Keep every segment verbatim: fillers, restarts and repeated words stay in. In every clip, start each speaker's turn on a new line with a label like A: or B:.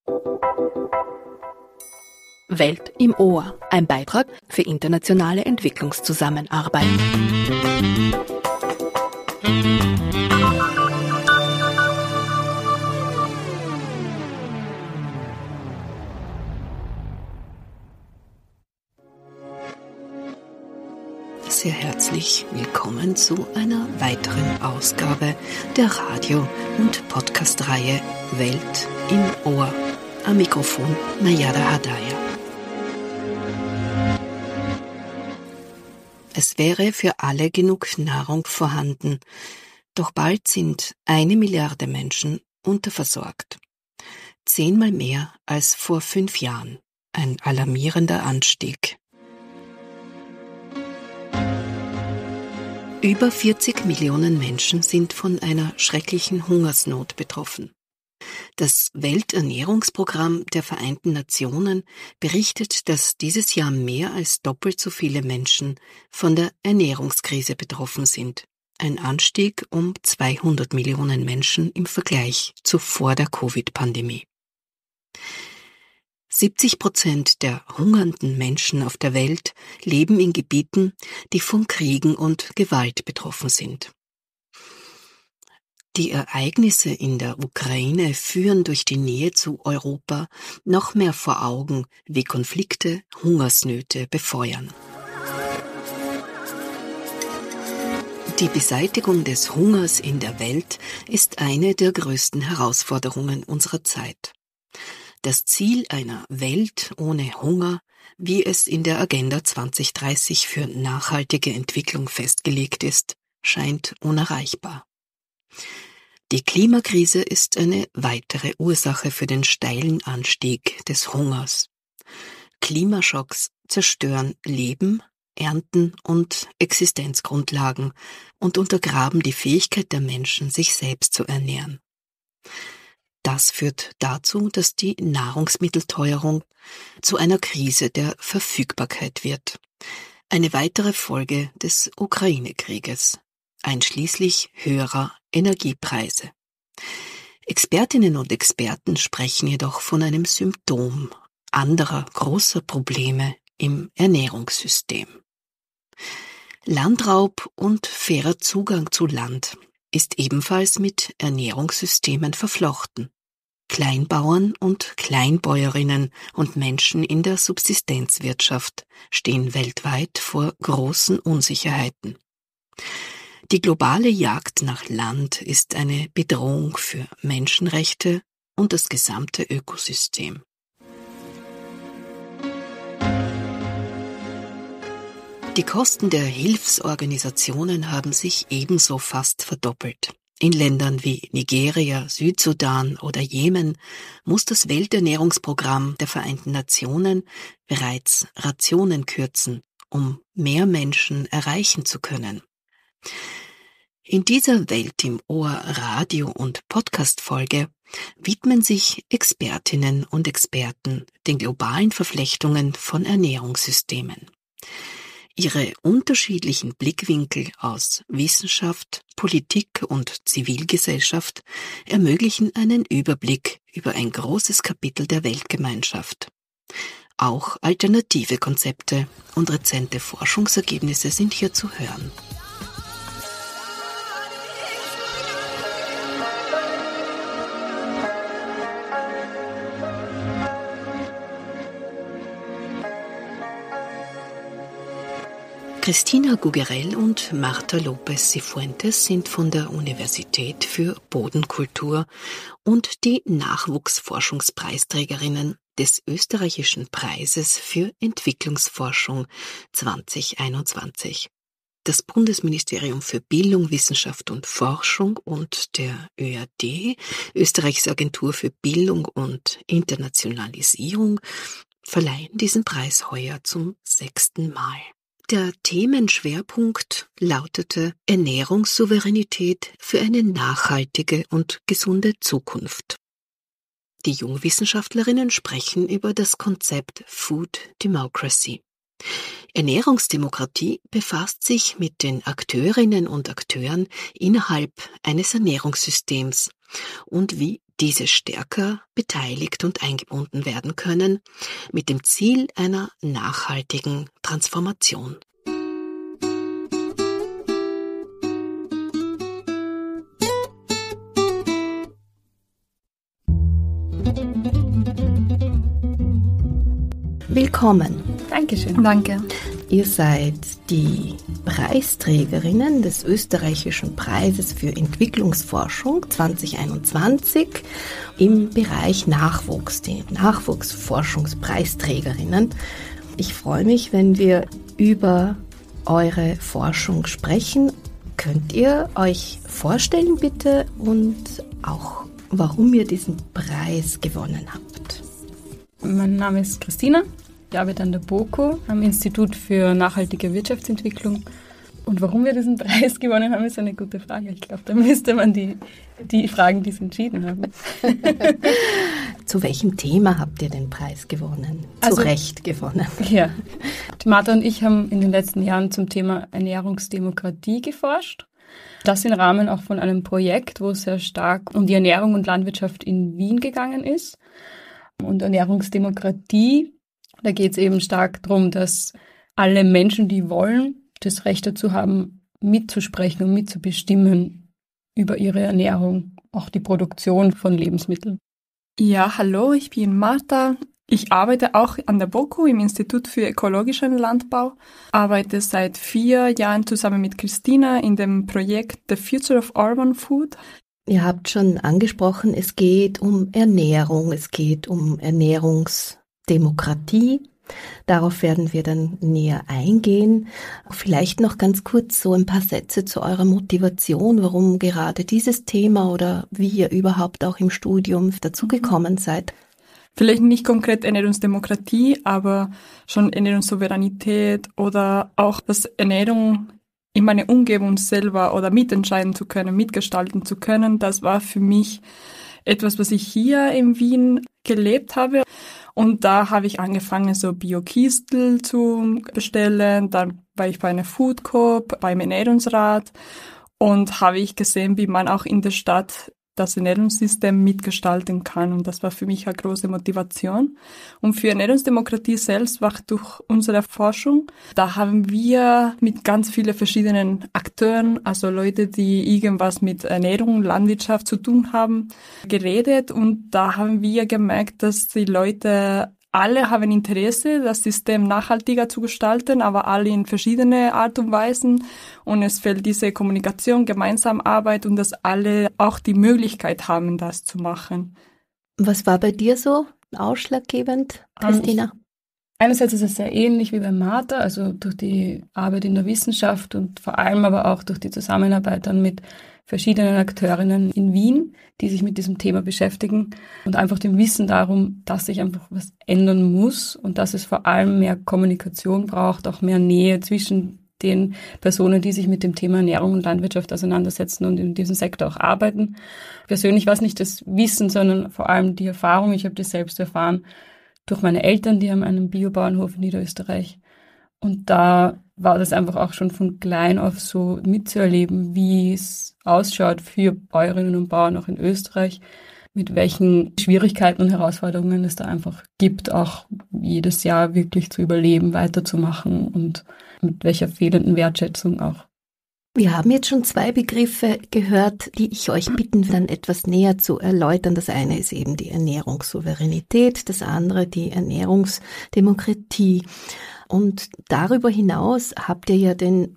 A: Welt im Ohr, ein Beitrag für internationale Entwicklungszusammenarbeit. Sehr herzlich willkommen zu einer weiteren Ausgabe der Radio- und Podcast-Reihe Welt im Ohr. Am Mikrofon Najada Hadaya. Es wäre für alle genug Nahrung vorhanden, doch bald sind eine Milliarde Menschen unterversorgt. Zehnmal mehr als vor fünf Jahren. Ein alarmierender Anstieg. Über vierzig Millionen Menschen sind von einer schrecklichen Hungersnot betroffen. Das Welternährungsprogramm der Vereinten Nationen berichtet, dass dieses Jahr mehr als doppelt so viele Menschen von der Ernährungskrise betroffen sind. Ein Anstieg um zweihundert Millionen Menschen im Vergleich zu vor der Covid-Pandemie. siebzig Prozent der hungernden Menschen auf der Welt leben in Gebieten, die von Kriegen und Gewalt betroffen sind. Die Ereignisse in der Ukraine führen durch die Nähe zu Europa noch mehr vor Augen, wie Konflikte Hungersnöte befeuern. Die Beseitigung des Hungers in der Welt ist eine der größten Herausforderungen unserer Zeit. Das Ziel einer Welt ohne Hunger, wie es in der Agenda zwanzig dreißig für nachhaltige Entwicklung festgelegt ist, scheint unerreichbar. Die Klimakrise ist eine weitere Ursache für den steilen Anstieg des Hungers. Klimaschocks zerstören Leben, Ernten und Existenzgrundlagen und untergraben die Fähigkeit der Menschen, sich selbst zu ernähren. Das führt dazu, dass die Nahrungsmittelteuerung zu einer Krise der Verfügbarkeit wird. Eine weitere Folge des Ukraine-Krieges, einschließlich höherer Energiepreise. Expertinnen und Experten sprechen jedoch von einem Symptom anderer großer Probleme im Ernährungssystem. Landraub und fairer Zugang zu Land ist ebenfalls mit Ernährungssystemen verflochten. Kleinbauern und Kleinbäuerinnen und Menschen in der Subsistenzwirtschaft stehen weltweit vor großen Unsicherheiten. Die globale Jagd nach Land ist eine Bedrohung für Menschenrechte und das gesamte Ökosystem. Die Kosten der Hilfsorganisationen haben sich ebenso fast verdoppelt. In Ländern wie Nigeria, Südsudan oder Jemen muss das Welternährungsprogramm der Vereinten Nationen bereits Rationen kürzen, um mehr Menschen erreichen zu können. In dieser Welt im Ohr Radio- und Podcast-Folge widmen sich Expertinnen und Experten den globalen Verflechtungen von Ernährungssystemen. Ihre unterschiedlichen Blickwinkel aus Wissenschaft, Politik und Zivilgesellschaft ermöglichen einen Überblick über ein großes Kapitel der Weltgemeinschaft. Auch alternative Konzepte und rezente Forschungsergebnisse sind hier zu hören. Cristina Gugerell und Marta López Cifuentes sind von der Universität für Bodenkultur und die Nachwuchsforschungspreisträgerinnen des Österreichischen Preises für Entwicklungsforschung zwanzig einundzwanzig. Das Bundesministerium für Bildung, Wissenschaft und Forschung und der Ö A D, Österreichs Agentur für Bildung und Internationalisierung, verleihen diesen Preis heuer zum sechsten Mal. Der Themenschwerpunkt lautete Ernährungssouveränität für eine nachhaltige und gesunde Zukunft. Die Jungwissenschaftlerinnen sprechen über das Konzept Food Democracy. Ernährungsdemokratie befasst sich mit den Akteurinnen und Akteuren innerhalb eines Ernährungssystems und wie diese stärker beteiligt und eingebunden werden können, mit dem Ziel einer nachhaltigen Transformation. Willkommen.
B: Dankeschön. Danke.
A: Ihr seid die Preisträgerinnen des Österreichischen Preises für Entwicklungsforschung zwanzig einundzwanzig im Bereich Nachwuchs, die Nachwuchsforschungspreisträgerinnen. Ich freue mich, wenn wir über eure Forschung sprechen. Könnt ihr euch vorstellen, bitte, und auch, warum ihr diesen Preis gewonnen habt?
B: Mein Name ist Christina. Ich arbeite an der BOKU, am Institut für nachhaltige Wirtschaftsentwicklung. Und warum wir diesen Preis gewonnen haben, ist eine gute Frage. Ich glaube, da müsste man die, die fragen, die es entschieden haben.
A: Zu welchem Thema habt ihr den Preis gewonnen? Zu also, Recht gewonnen.
B: Ja, die Martha und ich haben in den letzten Jahren zum Thema Ernährungsdemokratie geforscht. Das im Rahmen auch von einem Projekt, wo es sehr stark um die Ernährung und Landwirtschaft in Wien gegangen ist. Und Ernährungsdemokratie, da geht es eben stark darum, dass alle Menschen, die wollen, das Recht dazu haben, mitzusprechen und mitzubestimmen über ihre Ernährung, auch die Produktion von Lebensmitteln.
C: Ja, hallo, ich bin Martha. Ich arbeite auch an der BOKU im Institut für ökologischen Landbau, arbeite seit vier Jahren zusammen mit Christina in dem Projekt The Future of Urban Food.
A: Ihr habt schon angesprochen, es geht um Ernährung, es geht um Ernährungsdemokratie. Darauf werden wir dann näher eingehen. Vielleicht noch ganz kurz so ein paar Sätze zu eurer Motivation, warum gerade dieses Thema oder wie ihr überhaupt auch im Studium dazugekommen seid.
C: Vielleicht nicht konkret Ernährungsdemokratie, aber schon Ernährungssouveränität oder auch, dass Ernährung in meiner Umgebung selber oder mitentscheiden zu können, mitgestalten zu können, das war für mich etwas, was ich hier in Wien gelebt habe. Und da habe ich angefangen, so Bio-Kistel zu bestellen. Dann war ich bei einer Food Coop, beim Ernährungsrat und habe ich gesehen, wie man auch in der Stadt das Ernährungssystem mitgestalten kann. Und das war für mich eine große Motivation. Und für Ernährungsdemokratie selbst war durch unsere Forschung, da haben wir mit ganz vielen verschiedenen Akteuren, also Leute, die irgendwas mit Ernährung, Landwirtschaft zu tun haben, geredet. Und da haben wir gemerkt, dass die Leute alle haben Interesse, das System nachhaltiger zu gestalten, aber alle in verschiedene Art und Weisen. Und es fehlt diese Kommunikation, gemeinsame Arbeit und dass alle auch die Möglichkeit haben, das zu machen.
A: Was war bei dir so ausschlaggebend, Christina?
B: Um, einerseits ist es sehr ähnlich wie bei Martha, also durch die Arbeit in der Wissenschaft und vor allem aber auch durch die Zusammenarbeit dann mit verschiedenen Akteurinnen in Wien, die sich mit diesem Thema beschäftigen und einfach dem Wissen darum, dass sich einfach was ändern muss und dass es vor allem mehr Kommunikation braucht, auch mehr Nähe zwischen den Personen, die sich mit dem Thema Ernährung und Landwirtschaft auseinandersetzen und in diesem Sektor auch arbeiten. Persönlich war es nicht das Wissen, sondern vor allem die Erfahrung. Ich habe das selbst erfahren durch meine Eltern, die haben einen Biobauernhof in Niederösterreich. Und da war das einfach auch schon von klein auf so mitzuerleben, wie es ausschaut für Bäuerinnen und Bauern auch in Österreich, mit welchen Schwierigkeiten und Herausforderungen es da einfach gibt, auch jedes Jahr wirklich zu überleben, weiterzumachen und mit welcher fehlenden Wertschätzung auch.
A: Wir haben jetzt schon zwei Begriffe gehört, die ich euch bitten, dann etwas näher zu erläutern. Das eine ist eben die Ernährungssouveränität, das andere die Ernährungsdemokratie. Und darüber hinaus habt ihr ja den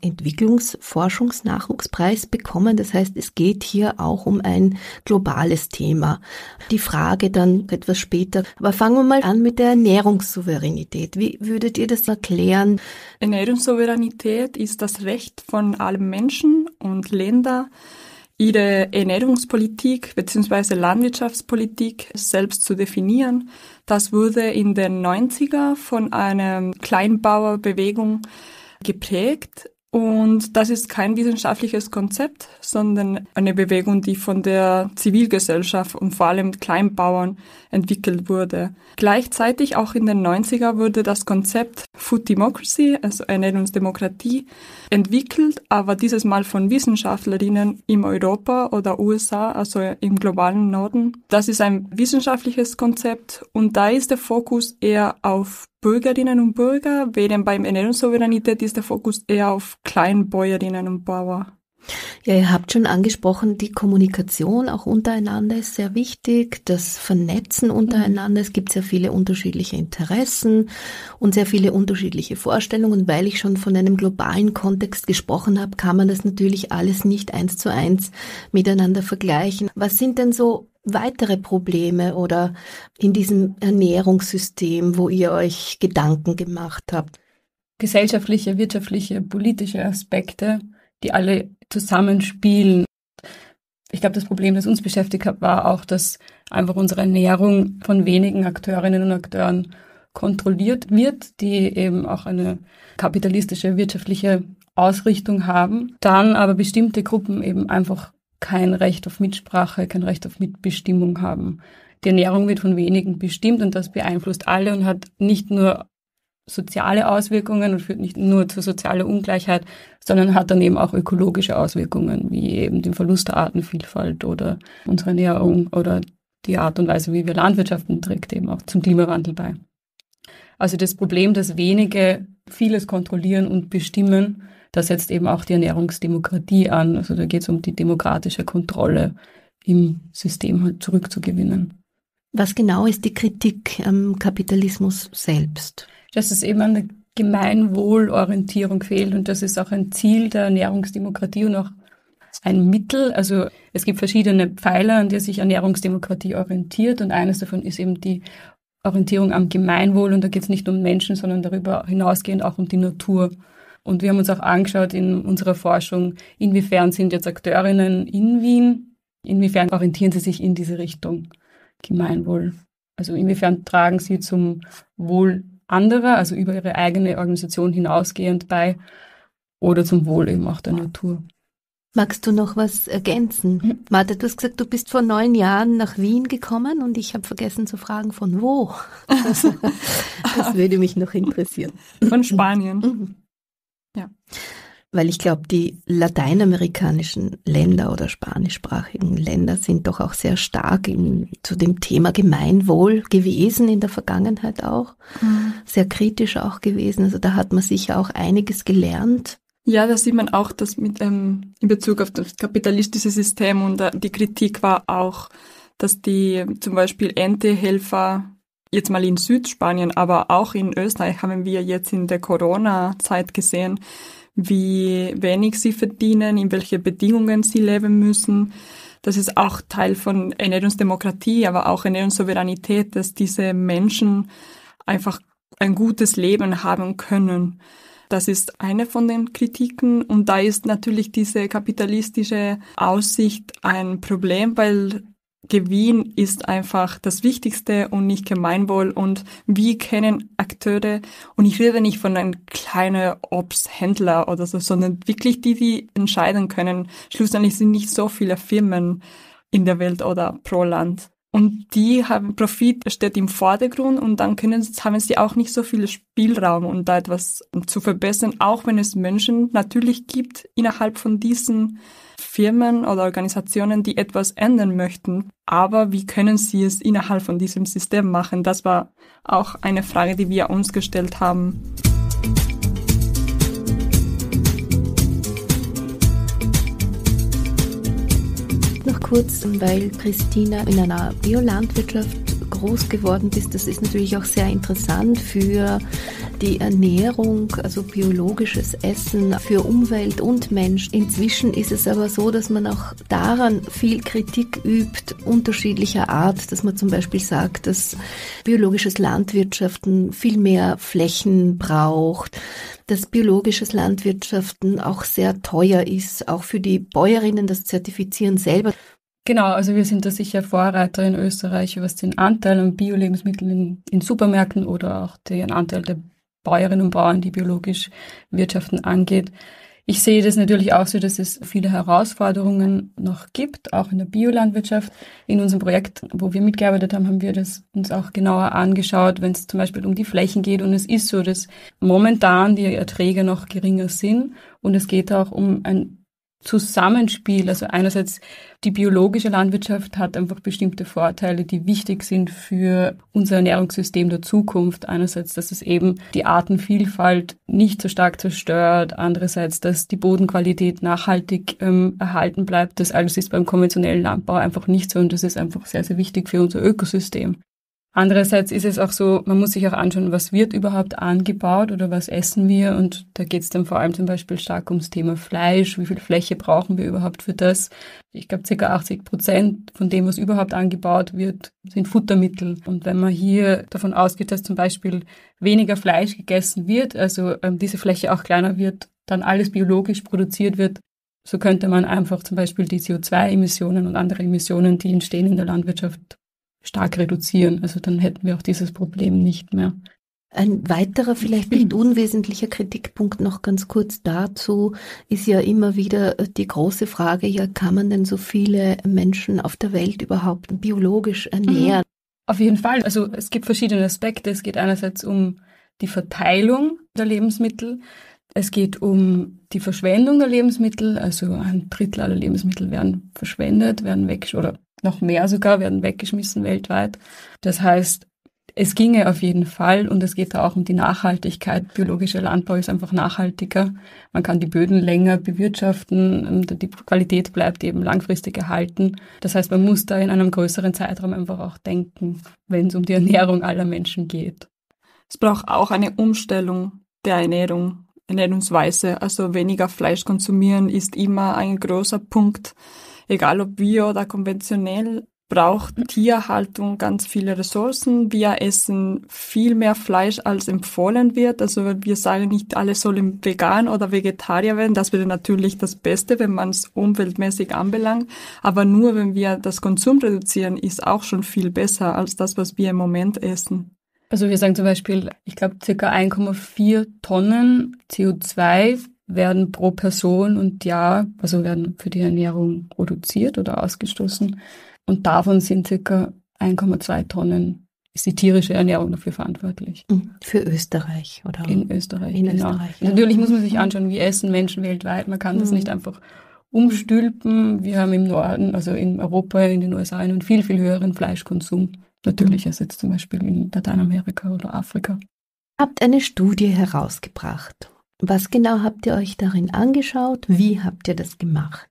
A: Entwicklungsforschungsnachwuchspreis bekommen. Das heißt, es geht hier auch um ein globales Thema. Die Frage dann etwas später. Aber fangen wir mal an mit der Ernährungssouveränität. Wie würdet ihr das erklären?
C: Ernährungssouveränität ist das Recht von allen Menschen und Ländern, ihre Ernährungspolitik bzw. Landwirtschaftspolitik selbst zu definieren. Das wurde in den neunziger von einer Kleinbauerbewegung geprägt. Und das ist kein wissenschaftliches Konzept, sondern eine Bewegung, die von der Zivilgesellschaft und vor allem Kleinbauern entwickelt wurde. Gleichzeitig, auch in den neunziger, wurde das Konzept Food Democracy, also Ernährungsdemokratie, entwickelt, aber dieses Mal von Wissenschaftlerinnen in Europa oder U S A, also im globalen Norden. Das ist ein wissenschaftliches Konzept und da ist der Fokus eher auf Bürgerinnen und Bürger, während beim Ernährungssouveränität ist der Fokus eher auf Kleinbäuerinnen und Bauern.
A: Ja, ihr habt schon angesprochen, die Kommunikation auch untereinander ist sehr wichtig, das Vernetzen untereinander. Es gibt sehr viele unterschiedliche Interessen und sehr viele unterschiedliche Vorstellungen. Weil ich schon von einem globalen Kontext gesprochen habe, kann man das natürlich alles nicht eins zu eins miteinander vergleichen. Was sind denn so weitere Probleme oder in diesem Ernährungssystem, wo ihr euch Gedanken gemacht habt?
B: Gesellschaftliche, wirtschaftliche, politische Aspekte, die alle zusammenspielen. Ich glaube, das Problem, das uns beschäftigt hat, war auch, dass einfach unsere Ernährung von wenigen Akteurinnen und Akteuren kontrolliert wird, die eben auch eine kapitalistische, wirtschaftliche Ausrichtung haben. Dann aber bestimmte Gruppen eben einfach kein Recht auf Mitsprache, kein Recht auf Mitbestimmung haben. Die Ernährung wird von wenigen bestimmt und das beeinflusst alle und hat nicht nur soziale Auswirkungen und führt nicht nur zu sozialer Ungleichheit, sondern hat dann eben auch ökologische Auswirkungen, wie eben den Verlust der Artenvielfalt oder unsere Ernährung oder die Art und Weise, wie wir Landwirtschaften, trägt eben auch zum Klimawandel bei. Also das Problem, dass wenige vieles kontrollieren und bestimmen, das setzt eben auch die Ernährungsdemokratie an. Also da geht es um die demokratische Kontrolle im System halt zurückzugewinnen.
A: Was genau ist die Kritik am Kapitalismus selbst?
B: Dass es eben an der Gemeinwohlorientierung fehlt und das ist auch ein Ziel der Ernährungsdemokratie und auch ein Mittel. Also es gibt verschiedene Pfeiler, an der sich Ernährungsdemokratie orientiert und eines davon ist eben die Orientierung am Gemeinwohl und da geht es nicht um Menschen, sondern darüber hinausgehend auch um die Natur. Und wir haben uns auch angeschaut in unserer Forschung, inwiefern sind jetzt Akteurinnen in Wien, inwiefern orientieren sie sich in diese Richtung Gemeinwohl. Also inwiefern tragen sie zum Wohl anderer, also über ihre eigene Organisation hinausgehend bei oder zum Wohl eben auch der Natur.
A: Magst du noch was ergänzen? Mhm. Martha, du hast gesagt, du bist vor neun Jahren nach Wien gekommen und ich habe vergessen zu fragen, von wo? Das, das würde mich noch interessieren.
C: Von Spanien.
A: Mhm.
C: Ja.
A: Weil ich glaube, die lateinamerikanischen Länder oder spanischsprachigen Länder sind doch auch sehr stark in, zu dem Thema Gemeinwohl gewesen in der Vergangenheit auch. Mhm. Sehr kritisch auch gewesen. Also da hat man sicher auch einiges gelernt.
C: Ja, da sieht man auch, dass mit ähm, in Bezug auf das kapitalistische System und äh, die Kritik war auch, dass die zum Beispiel Erntehelfer jetzt mal in Südspanien, aber auch in Österreich haben wir jetzt in der Corona-Zeit gesehen, wie wenig sie verdienen, in welche Bedingungen sie leben müssen. Das ist auch Teil von Ernährungsdemokratie, aber auch Ernährungssouveränität, dass diese Menschen einfach ein gutes Leben haben können. Das ist eine von den Kritiken und da ist natürlich diese kapitalistische Aussicht ein Problem, weil Gewinn ist einfach das Wichtigste und nicht Gemeinwohl und wir kennen Akteure und ich rede nicht von einem kleinen Obsthändler oder so, sondern wirklich die, die entscheiden können. Schlussendlich sind nicht so viele Firmen in der Welt oder pro Land. Und die haben, Profit steht im Vordergrund und dann können, haben sie auch nicht so viel Spielraum, um da etwas zu verbessern, auch wenn es Menschen natürlich gibt innerhalb von diesen Firmen oder Organisationen, die etwas ändern möchten. Aber wie können sie es innerhalb von diesem System machen? Das war auch eine Frage, die wir uns gestellt haben.
A: Noch kurz, weil Christina in einer Biolandwirtschaft groß geworden bist, das ist natürlich auch sehr interessant für die Ernährung, also biologisches Essen für Umwelt und Mensch. Inzwischen ist es aber so, dass man auch daran viel Kritik übt, unterschiedlicher Art, dass man zum Beispiel sagt, dass biologisches Landwirtschaften viel mehr Flächen braucht, dass biologisches Landwirtschaften auch sehr teuer ist, auch für die Bäuerinnen das Zertifizieren selber.
B: Genau, also wir sind da sicher Vorreiter in Österreich, was den Anteil an Bio-Lebensmitteln in, in Supermärkten oder auch den Anteil der Bäuerinnen und Bauern, die biologisch wirtschaften, angeht. Ich sehe das natürlich auch so, dass es viele Herausforderungen noch gibt, auch in der Biolandwirtschaft. In unserem Projekt, wo wir mitgearbeitet haben, haben wir das uns auch genauer angeschaut, wenn es zum Beispiel um die Flächen geht. Und es ist so, dass momentan die Erträge noch geringer sind. Und es geht auch um ein Zusammenspiel. Also einerseits die biologische Landwirtschaft hat einfach bestimmte Vorteile, die wichtig sind für unser Ernährungssystem der Zukunft. Einerseits, dass es eben die Artenvielfalt nicht so stark zerstört. Andererseits, dass die Bodenqualität nachhaltig ähm, erhalten bleibt. Das alles ist beim konventionellen Landbau einfach nicht so und das ist einfach sehr, sehr wichtig für unser Ökosystem. Andererseits ist es auch so, man muss sich auch anschauen, was wird überhaupt angebaut oder was essen wir und da geht es dann vor allem zum Beispiel stark ums Thema Fleisch, wie viel Fläche brauchen wir überhaupt für das. Ich glaube, ca. achtzig Prozent von dem, was überhaupt angebaut wird, sind Futtermittel. Und wenn man hier davon ausgeht, dass zum Beispiel weniger Fleisch gegessen wird, also ähm, diese Fläche auch kleiner wird, dann alles biologisch produziert wird, so könnte man einfach zum Beispiel die C O zwei Emissionen und andere Emissionen, die entstehen in der Landwirtschaft, stark reduzieren. Also dann hätten wir auch dieses Problem nicht mehr.
A: Ein weiterer, vielleicht nicht unwesentlicher Kritikpunkt noch ganz kurz dazu ist ja immer wieder die große Frage, ja, kann man denn so viele Menschen auf der Welt überhaupt biologisch ernähren?
B: Auf jeden Fall. Also es gibt verschiedene Aspekte. Es geht einerseits um die Verteilung der Lebensmittel. Es geht um die Verschwendung der Lebensmittel. Also ein Drittel aller Lebensmittel werden verschwendet, werden weg oder noch mehr sogar werden weggeschmissen weltweit. Das heißt, es ginge auf jeden Fall und es geht da auch um die Nachhaltigkeit. Biologischer Landbau ist einfach nachhaltiger. Man kann die Böden länger bewirtschaften und die Qualität bleibt eben langfristig erhalten. Das heißt, man muss da in einem größeren Zeitraum einfach auch denken, wenn es um die Ernährung aller Menschen geht.
C: Es braucht auch eine Umstellung der Ernährung, Ernährungsweise. Also weniger Fleisch konsumieren ist immer ein großer Punkt. Egal ob bio oder konventionell, braucht Tierhaltung ganz viele Ressourcen. Wir essen viel mehr Fleisch, als empfohlen wird. Also wir sagen nicht, alle sollen vegan oder Vegetarier werden. Das wäre natürlich das Beste, wenn man es umweltmäßig anbelangt. Aber nur wenn wir das Konsum reduzieren, ist auch schon viel besser als das, was wir im Moment essen.
B: Also wir sagen zum Beispiel, ich glaube, circa eins Komma vier Tonnen C O zwei werden pro Person und Jahr, also werden für die Ernährung produziert oder ausgestoßen. Und davon sind circa eins Komma zwei Tonnen, ist die tierische Ernährung dafür verantwortlich.
A: Für Österreich, oder?
B: In Österreich,
A: In
B: genau.
A: Österreich, ja.
B: Natürlich muss man sich anschauen, wie essen Menschen weltweit. Man kann das
A: Mhm.
B: nicht einfach umstülpen. Wir haben im Norden, also in Europa, in den U S A, einen viel, viel höheren Fleischkonsum. Natürlich als jetzt zum Beispiel in Lateinamerika oder Afrika.
A: Ihr habt eine Studie herausgebracht. Was genau habt ihr euch darin angeschaut? Wie habt ihr das gemacht?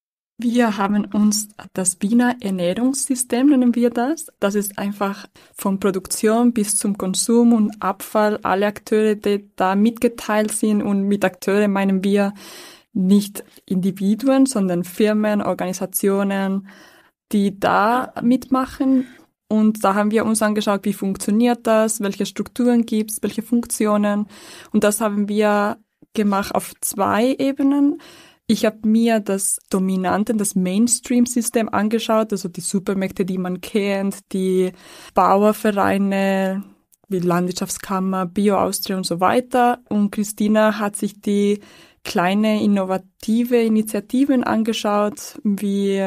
C: Wir haben uns das Wiener Ernährungssystem, nennen wir das. Das ist einfach von Produktion bis zum Konsum und Abfall, alle Akteure, die da mitgeteilt sind. Und mit Akteuren meinen wir nicht Individuen, sondern Firmen, Organisationen, die da mitmachen. Und da haben wir uns angeschaut, wie funktioniert das, welche Strukturen gibt es, welche Funktionen. Und das haben wir gemacht auf zwei Ebenen. Ich habe mir das Dominante, das Mainstream-System angeschaut, also die Supermärkte, die man kennt, die Bauernvereine, wie Landwirtschaftskammer, Bio-Austria und so weiter. Und Christina hat sich die kleine innovative Initiativen angeschaut, wie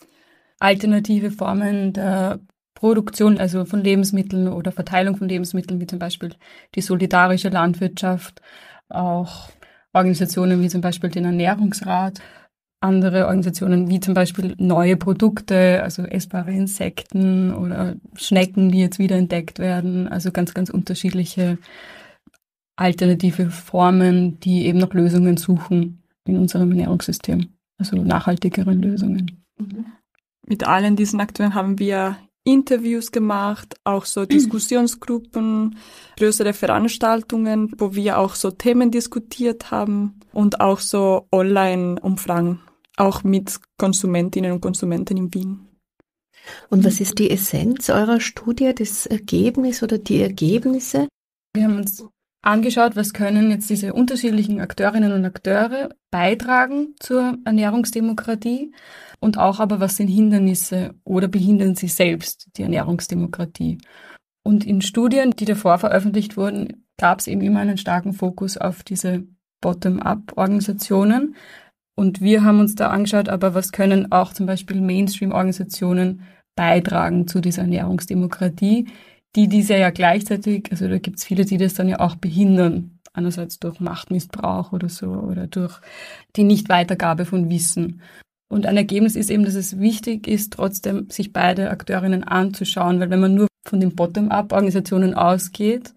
B: alternative Formen der Produktion, also von Lebensmitteln oder Verteilung von Lebensmitteln, wie zum Beispiel die solidarische Landwirtschaft, auch Organisationen wie zum Beispiel den Ernährungsrat, andere Organisationen wie zum Beispiel neue Produkte, also essbare Insekten oder Schnecken, die jetzt wieder entdeckt werden, also ganz, ganz unterschiedliche alternative Formen, die eben nach Lösungen suchen in unserem Ernährungssystem, also nachhaltigere Lösungen.
C: Mit allen diesen Akteuren haben wir Interviews gemacht, auch so Diskussionsgruppen, größere Veranstaltungen, wo wir auch so Themen diskutiert haben und auch so Online-Umfragen, auch mit Konsumentinnen und Konsumenten in Wien.
A: Und was ist die Essenz eurer Studie, das Ergebnis oder die Ergebnisse?
B: Wir haben uns angeschaut, was können jetzt diese unterschiedlichen Akteurinnen und Akteure beitragen zur Ernährungsdemokratie und auch aber, was sind Hindernisse oder behindern sie selbst die Ernährungsdemokratie. Und in Studien, die davor veröffentlicht wurden, gab es eben immer einen starken Fokus auf diese Bottom-up-Organisationen. Und wir haben uns da angeschaut, aber was können auch zum Beispiel Mainstream-Organisationen beitragen zu dieser Ernährungsdemokratie, die diese ja gleichzeitig, also da gibt es viele, die das dann ja auch behindern, einerseits durch Machtmissbrauch oder so oder durch die Nichtweitergabe von Wissen. Und ein Ergebnis ist eben, dass es wichtig ist, trotzdem sich beide Akteurinnen anzuschauen, weil wenn man nur von den Bottom-up-Organisationen ausgeht,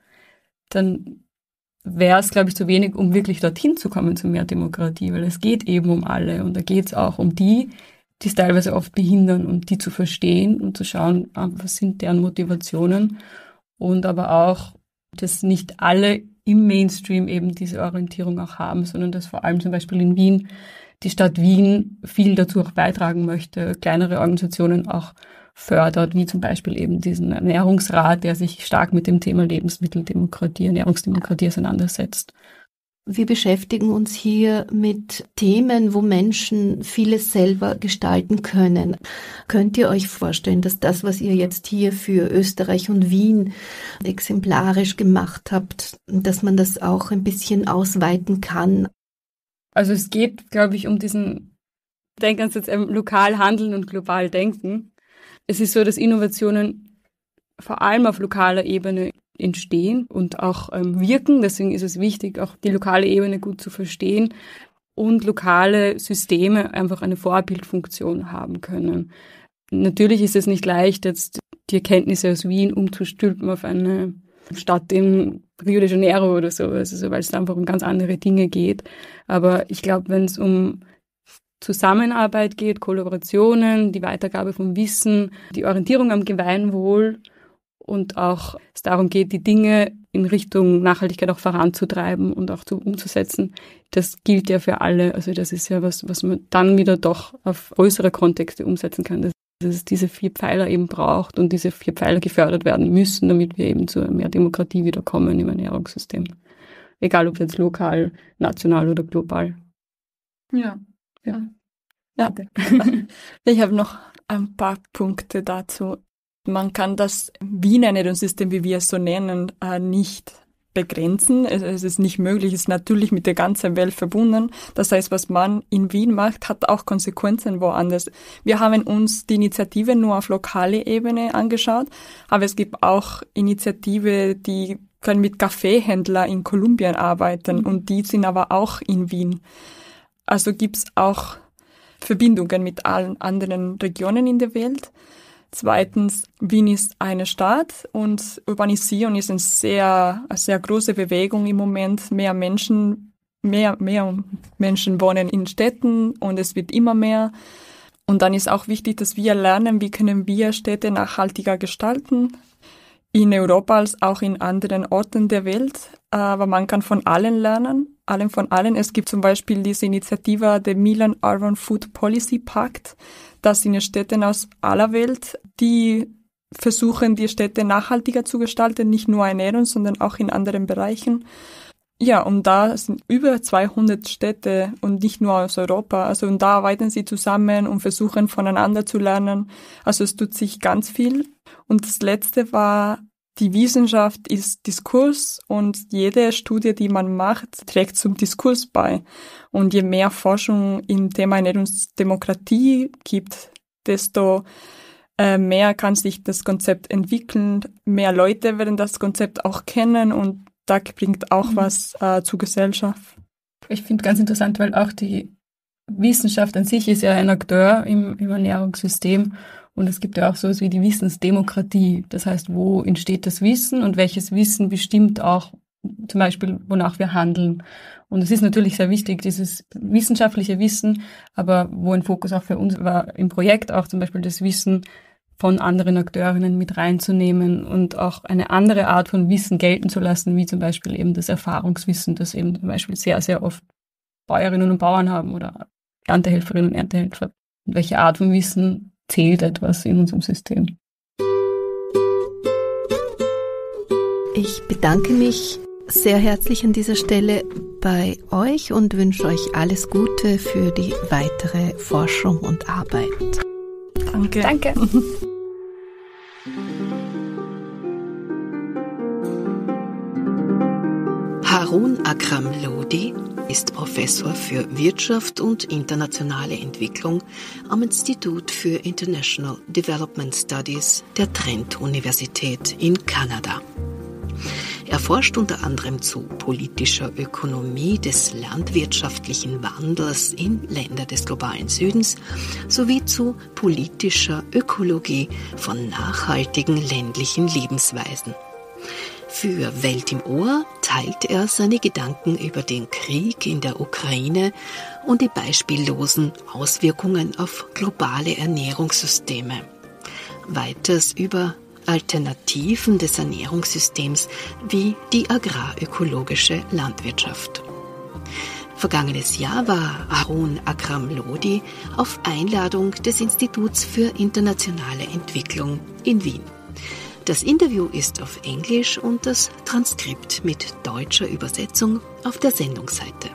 B: dann wäre es, glaube ich, zu wenig, um wirklich dorthin zu kommen zu mehr Demokratie, weil es geht eben um alle und da geht es auch um die, die es teilweise oft behindern und die zu verstehen und zu schauen, was sind deren Motivationen und aber auch, dass nicht alle im Mainstream eben diese Orientierung auch haben, sondern dass vor allem zum Beispiel in Wien die Stadt Wien viel dazu auch beitragen möchte, kleinere Organisationen auch fördert, wie zum Beispiel eben diesen Ernährungsrat, der sich stark mit dem Thema Lebensmitteldemokratie, Ernährungsdemokratie auseinandersetzt.
A: Wir beschäftigen uns hier mit Themen, wo Menschen vieles selber gestalten können. Könnt ihr euch vorstellen, dass das, was ihr jetzt hier für Österreich und Wien exemplarisch gemacht habt, dass man das auch ein bisschen ausweiten kann?
B: Also es geht, glaube ich, um diesen, denk ans jetzt ähm, lokal handeln und global denken. Es ist so, dass Innovationen vor allem auf lokaler Ebene entstehen und auch ähm, wirken. Deswegen ist es wichtig, auch die lokale Ebene gut zu verstehen und lokale Systeme einfach eine Vorbildfunktion haben können. Natürlich ist es nicht leicht, jetzt die Erkenntnisse aus Wien umzustülpen auf eine Stadt in Rio de Janeiro oder so, also, weil es da einfach um ganz andere Dinge geht. Aber ich glaube, wenn es um Zusammenarbeit geht, Kollaborationen, die Weitergabe von Wissen, die Orientierung am Gemeinwohl und auch es darum geht, die Dinge in Richtung Nachhaltigkeit auch voranzutreiben und auch zu, umzusetzen, das gilt ja für alle. Also das ist ja was, was man dann wieder doch auf größere Kontexte umsetzen kann, dass es diese vier Pfeiler eben braucht und diese vier Pfeiler gefördert werden müssen, damit wir eben zu mehr Demokratie wiederkommen im Ernährungssystem. Egal ob jetzt lokal, national oder global.
C: Ja. Ja, ja. Ich habe noch ein paar Punkte dazu. Man kann das Wien-Ernährungssystem, wie wir es so nennen, nicht begrenzen. Es ist nicht möglich, es ist natürlich mit der ganzen Welt verbunden. Das heißt, was man in Wien macht, hat auch Konsequenzen woanders. Wir haben uns die Initiative nur auf lokale Ebene angeschaut, aber es gibt auch Initiative, die können mit Kaffeehändlern in Kolumbien arbeiten mhm. und die sind aber auch in Wien. Also gibt's auch Verbindungen mit allen anderen Regionen in der Welt. Zweitens, Wien ist eine Stadt und Urbanisierung ist eine sehr, eine sehr große Bewegung im Moment. Mehr Menschen, mehr, mehr Menschen wohnen in Städten und es wird immer mehr. Und dann ist auch wichtig, dass wir lernen, wie können wir Städte nachhaltiger gestalten. In Europa als auch in anderen Orten der Welt. Aber man kann von allen lernen, allen von allen. Es gibt zum Beispiel diese Initiative, der Milan Urban Food Policy Pact. Das sind Städte aus aller Welt, die versuchen, die Städte nachhaltiger zu gestalten, nicht nur Ernährung, sondern auch in anderen Bereichen. Ja, und da sind über zweihundert Städte und nicht nur aus Europa. Also und da arbeiten sie zusammen und versuchen voneinander zu lernen. Also es tut sich ganz viel. Und das Letzte war, die Wissenschaft ist Diskurs und jede Studie, die man macht, trägt zum Diskurs bei. Und je mehr Forschung im Thema Ernährungsdemokratie gibt, desto äh, mehr kann sich das Konzept entwickeln. Mehr Leute werden das Konzept auch kennen und da bringt auch mhm. was äh, zur Gesellschaft.
B: Ich finde ganz interessant, weil auch die Wissenschaft an sich ist ja ein Akteur im, im Ernährungssystem. Und es gibt ja auch sowas wie die Wissensdemokratie. Das heißt, wo entsteht das Wissen und welches Wissen bestimmt auch zum Beispiel, wonach wir handeln. Und es ist natürlich sehr wichtig, dieses wissenschaftliche Wissen, aber wo ein Fokus auch für uns war im Projekt, auch zum Beispiel das Wissen von anderen Akteurinnen mit reinzunehmen und auch eine andere Art von Wissen gelten zu lassen, wie zum Beispiel eben das Erfahrungswissen, das eben zum Beispiel sehr, sehr oft Bäuerinnen und Bauern haben oder Erntehelferinnen und Erntehelfer. Und welche Art von Wissen zählt etwas in unserem System.
A: Ich bedanke mich sehr herzlich an dieser Stelle bei euch und wünsche euch alles Gute für die weitere Forschung und Arbeit.
C: Danke.
B: Danke.
A: Harun Akram Lodi ist Professor für Wirtschaft und internationale Entwicklung am Institut für International Development Studies der Trent-Universität in Kanada. Er forscht unter anderem zu politischer Ökonomie des landwirtschaftlichen Wandels in Ländern des globalen Südens sowie zu politischer Ökologie von nachhaltigen ländlichen Lebensweisen. Für Welt im Ohr teilt er seine Gedanken über den Krieg in der Ukraine und die beispiellosen Auswirkungen auf globale Ernährungssysteme. Weiters über Alternativen des Ernährungssystems wie die agrarökologische Landwirtschaft. Vergangenes Jahr war Harun Akram Lodi auf Einladung des Instituts für internationale Entwicklung in Wien. Das Interview ist auf Englisch und das Transkript mit deutscher Übersetzung auf der Sendungsseite.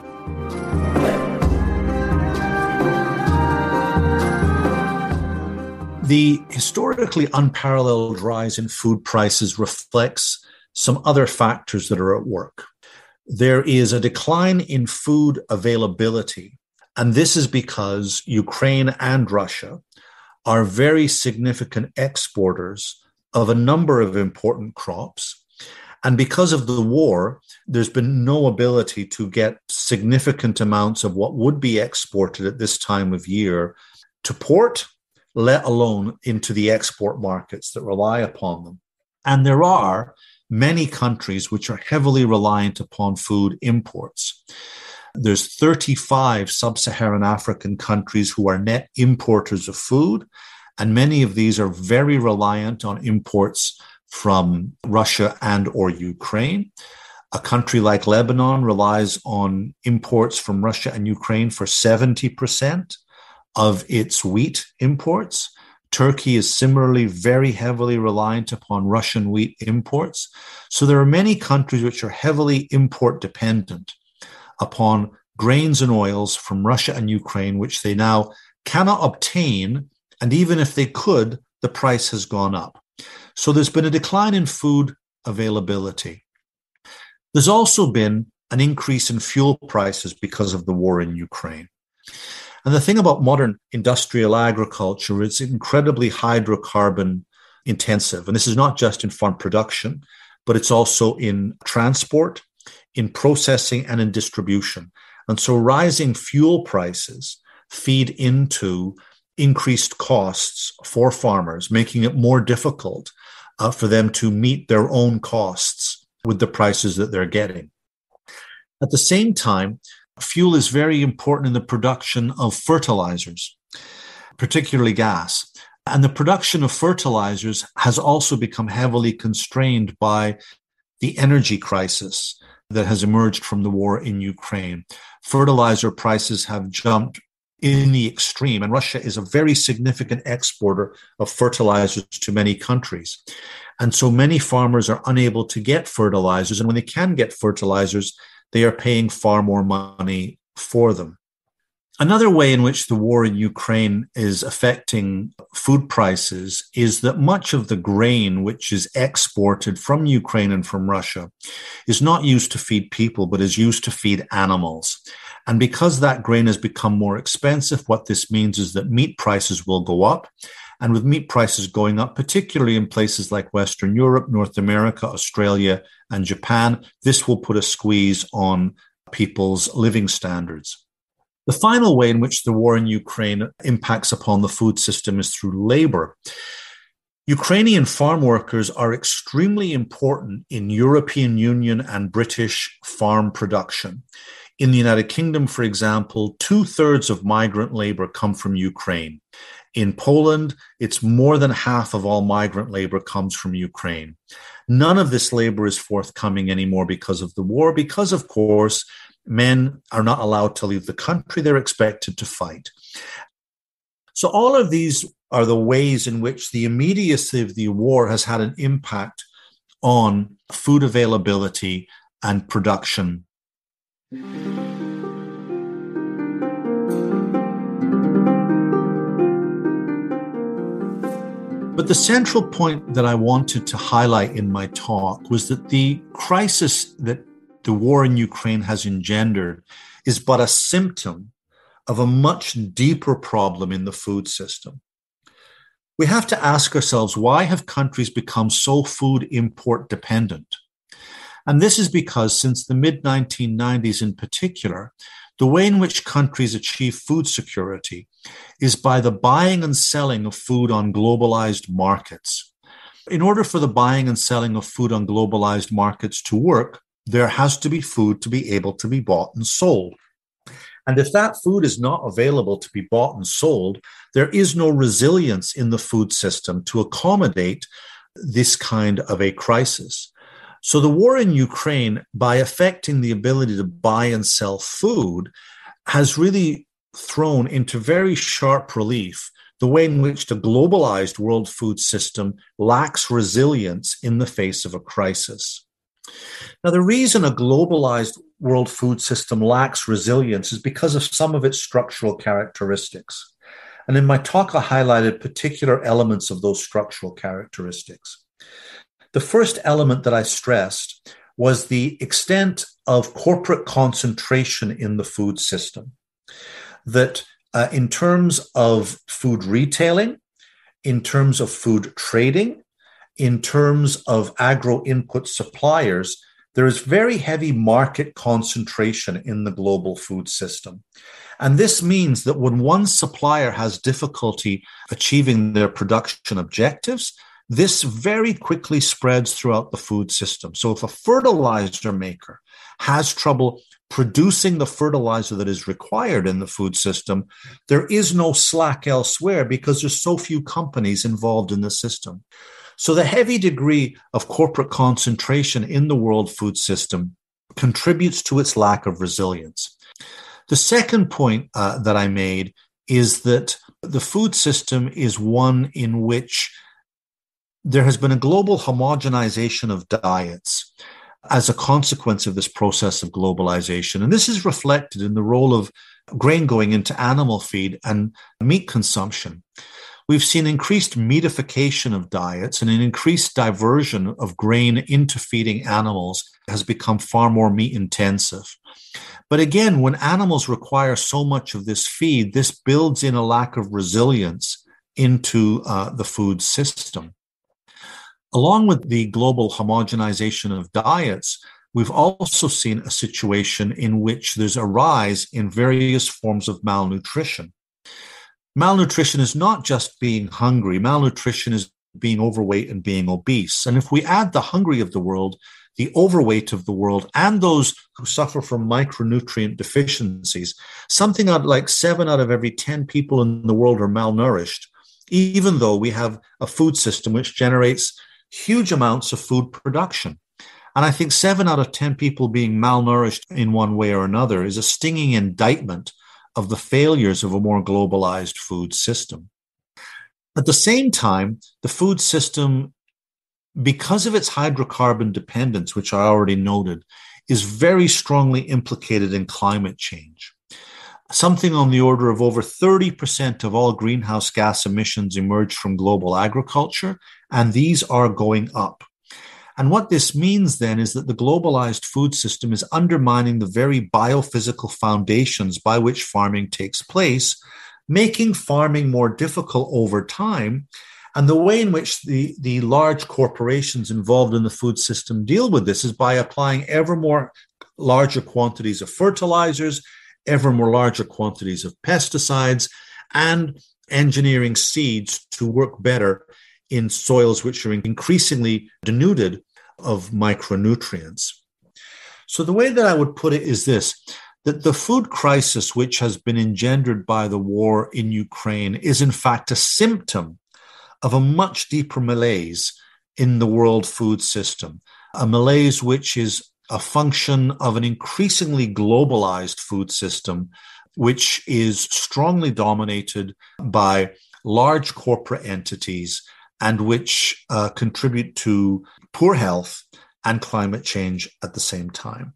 D: The historically unparalleled rise in food prices reflects some other factors that are at work. There is a decline in food availability, and this is because Ukraine and Russia are very significant exporters of a number of important crops. And because of the war, there's been no ability to get significant amounts of what would be exported at this time of year to port, let alone into the export markets that rely upon them. And there are many countries which are heavily reliant upon food imports. There's thirty-five sub-Saharan African countries who are net importers of food, and many of these are very reliant on imports from Russia and or Ukraine. A country like Lebanon relies on imports from Russia and Ukraine for seventy percent of its wheat imports. Turkey is similarly very heavily reliant upon Russian wheat imports. So there are many countries which are heavily import dependent upon grains and oils from Russia and Ukraine, which they now cannot obtain. And even if they could, the price has gone up. So there's been a decline in food availability. There's also been an increase in fuel prices because of the war in Ukraine. And the thing about modern industrial agriculture is it's incredibly hydrocarbon intensive. And this is not just in farm production, but it's also in transport, in processing, and in distribution. And so rising fuel prices feed into increased costs for farmers, making it more difficult uh, for them to meet their own costs with the prices that they're getting. At the same time, fuel is very important in the production of fertilizers, particularly gas. And the production of fertilizers has also become heavily constrained by the energy crisis that has emerged from the war in Ukraine. Fertilizer prices have jumped in the extreme, and Russia is a very significant exporter of fertilizers to many countries. And so many farmers are unable to get fertilizers, and when they can get fertilizers, they are paying far more money for them. Another way in which the war in Ukraine is affecting food prices is that much of the grain which is exported from Ukraine and from Russia is not used to feed people, but is used to feed animals. And because that grain has become more expensive, what this means is that meat prices will go up. And with meat prices going up, particularly in places like Western Europe, North America, Australia, and Japan, this will put a squeeze on people's living standards. The final way in which the war in Ukraine impacts upon the food system is through labor. Ukrainian farm workers are extremely important in European Union and British farm production. In the United Kingdom, for example, two-thirds of migrant labor come from Ukraine. In Poland, it's more than half of all migrant labor comes from Ukraine. None of this labor is forthcoming anymore because of the war, because, of course, men are not allowed to leave the country. They're expected to fight. So all of these are the ways in which the immediacy of the war has had an impact on food availability and production. But the central point that I wanted to highlight in my talk was that the crisis that the war in Ukraine has engendered is but a symptom of a much deeper problem in the food system. We have to ask ourselves, why have countries become so food import dependent? And this is because since the mid nineteen nineties in particular, the way in which countries achieve food security is by the buying and selling of food on globalized markets. In order for the buying and selling of food on globalized markets to work, there has to be food to be able to be bought and sold. And if that food is not available to be bought and sold, there is no resilience in the food system to accommodate this kind of a crisis. So the war in Ukraine, by affecting the ability to buy and sell food, has really thrown into very sharp relief the way in which the globalized world food system lacks resilience in the face of a crisis. Now, the reason a globalized world food system lacks resilience is because of some of its structural characteristics. And in my talk, I highlighted particular elements of those structural characteristics. The first element that I stressed was the extent of corporate concentration in the food system. That uh, in terms of food retailing, in terms of food trading, in terms of agro-input suppliers, there is very heavy market concentration in the global food system. And this means that when one supplier has difficulty achieving their production objectives, this very quickly spreads throughout the food system. So if a fertilizer maker has trouble producing the fertilizer that is required in the food system, there is no slack elsewhere because there's so few companies involved in the system. So the heavy degree of corporate concentration in the world food system contributes to its lack of resilience. The second point uh, that I made is that the food system is one in which there has been a global homogenization of diets as a consequence of this process of globalization. And this is reflected in the role of grain going into animal feed and meat consumption. We've seen increased meatification of diets and an increased diversion of grain into feeding animals has become far more meat intensive. But again, when animals require so much of this feed, this builds in a lack of resilience into uh, the food system. Along with the global homogenization of diets, we've also seen a situation in which there's a rise in various forms of malnutrition. Malnutrition is not just being hungry. Malnutrition is being overweight and being obese. And if we add the hungry of the world, the overweight of the world, and those who suffer from micronutrient deficiencies, something like seven out of every ten people in the world are malnourished, even though we have a food system which generates huge amounts of food production. And I think seven out of ten people being malnourished in one way or another is a stinging indictment of the failures of a more globalized food system. At the same time, the food system, because of its hydrocarbon dependence, which I already noted, is very strongly implicated in climate change. Something on the order of over thirty percent of all greenhouse gas emissions emerge from global agriculture, and these are going up. And what this means then is that the globalized food system is undermining the very biophysical foundations by which farming takes place, making farming more difficult over time. And the way in which the, the large corporations involved in the food system deal with this is by applying ever more larger quantities of fertilizers, ever more larger quantities of pesticides, and engineering seeds to work better in soils which are increasingly denuded of micronutrients. So the way that I would put it is this, that the food crisis which has been engendered by the war in Ukraine is in fact a symptom of a much deeper malaise in the world food system, a malaise which is a function of an increasingly globalized food system, which is strongly dominated by large corporate entities and which uh, contribute to poor health and climate change at the same time.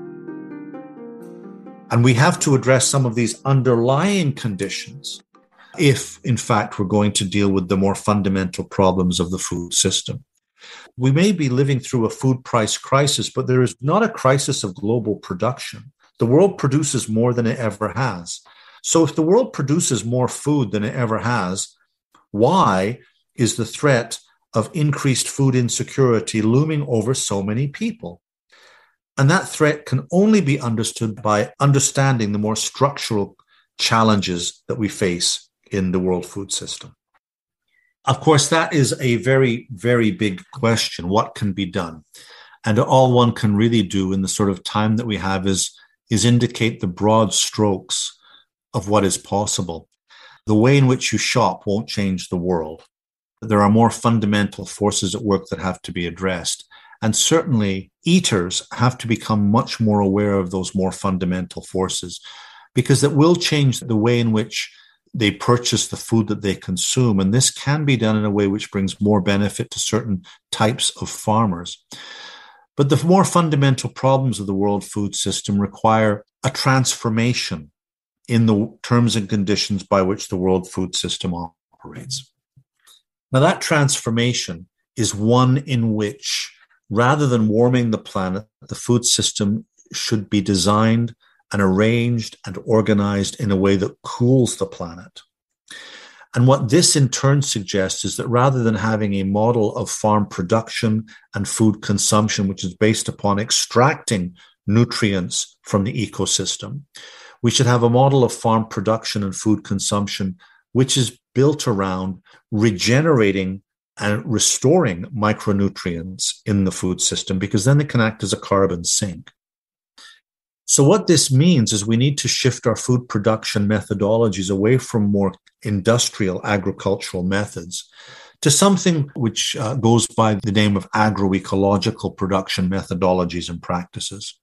D: And we have to address some of these underlying conditions if, in fact, we're going to deal with the more fundamental problems of the food system. We may be living through a food price crisis, but there is not a crisis of global production. The world produces more than it ever has. So if the world produces more food than it ever has, why is the threat of increased food insecurity looming over so many people? And that threat can only be understood by understanding the more structural challenges that we face in the world food system. Of course, that is a very, very big question. What can be done? And all one can really do in the sort of time that we have is, is indicate the broad strokes of what is possible. The way in which you shop won't change the world. There are more fundamental forces at work that have to be addressed. And certainly eaters have to become much more aware of those more fundamental forces, because that will change the way in which they purchase the food that they consume. And this can be done in a way which brings more benefit to certain types of farmers. But the more fundamental problems of the world food system require a transformation in the terms and conditions by which the world food system operates. Now, that transformation is one in which, rather than warming the planet, the food system should be designed and arranged and organized in a way that cools the planet. And what this in turn suggests is that rather than having a model of farm production and food consumption, which is based upon extracting nutrients from the ecosystem, we should have a model of farm production and food consumption, which is built around regenerating and restoring micronutrients in the food system, because then they can act as a carbon sink. So what this means is we need to shift our food production methodologies away from more industrial agricultural methods to something which uh, goes by the name of agroecological production methodologies and practices.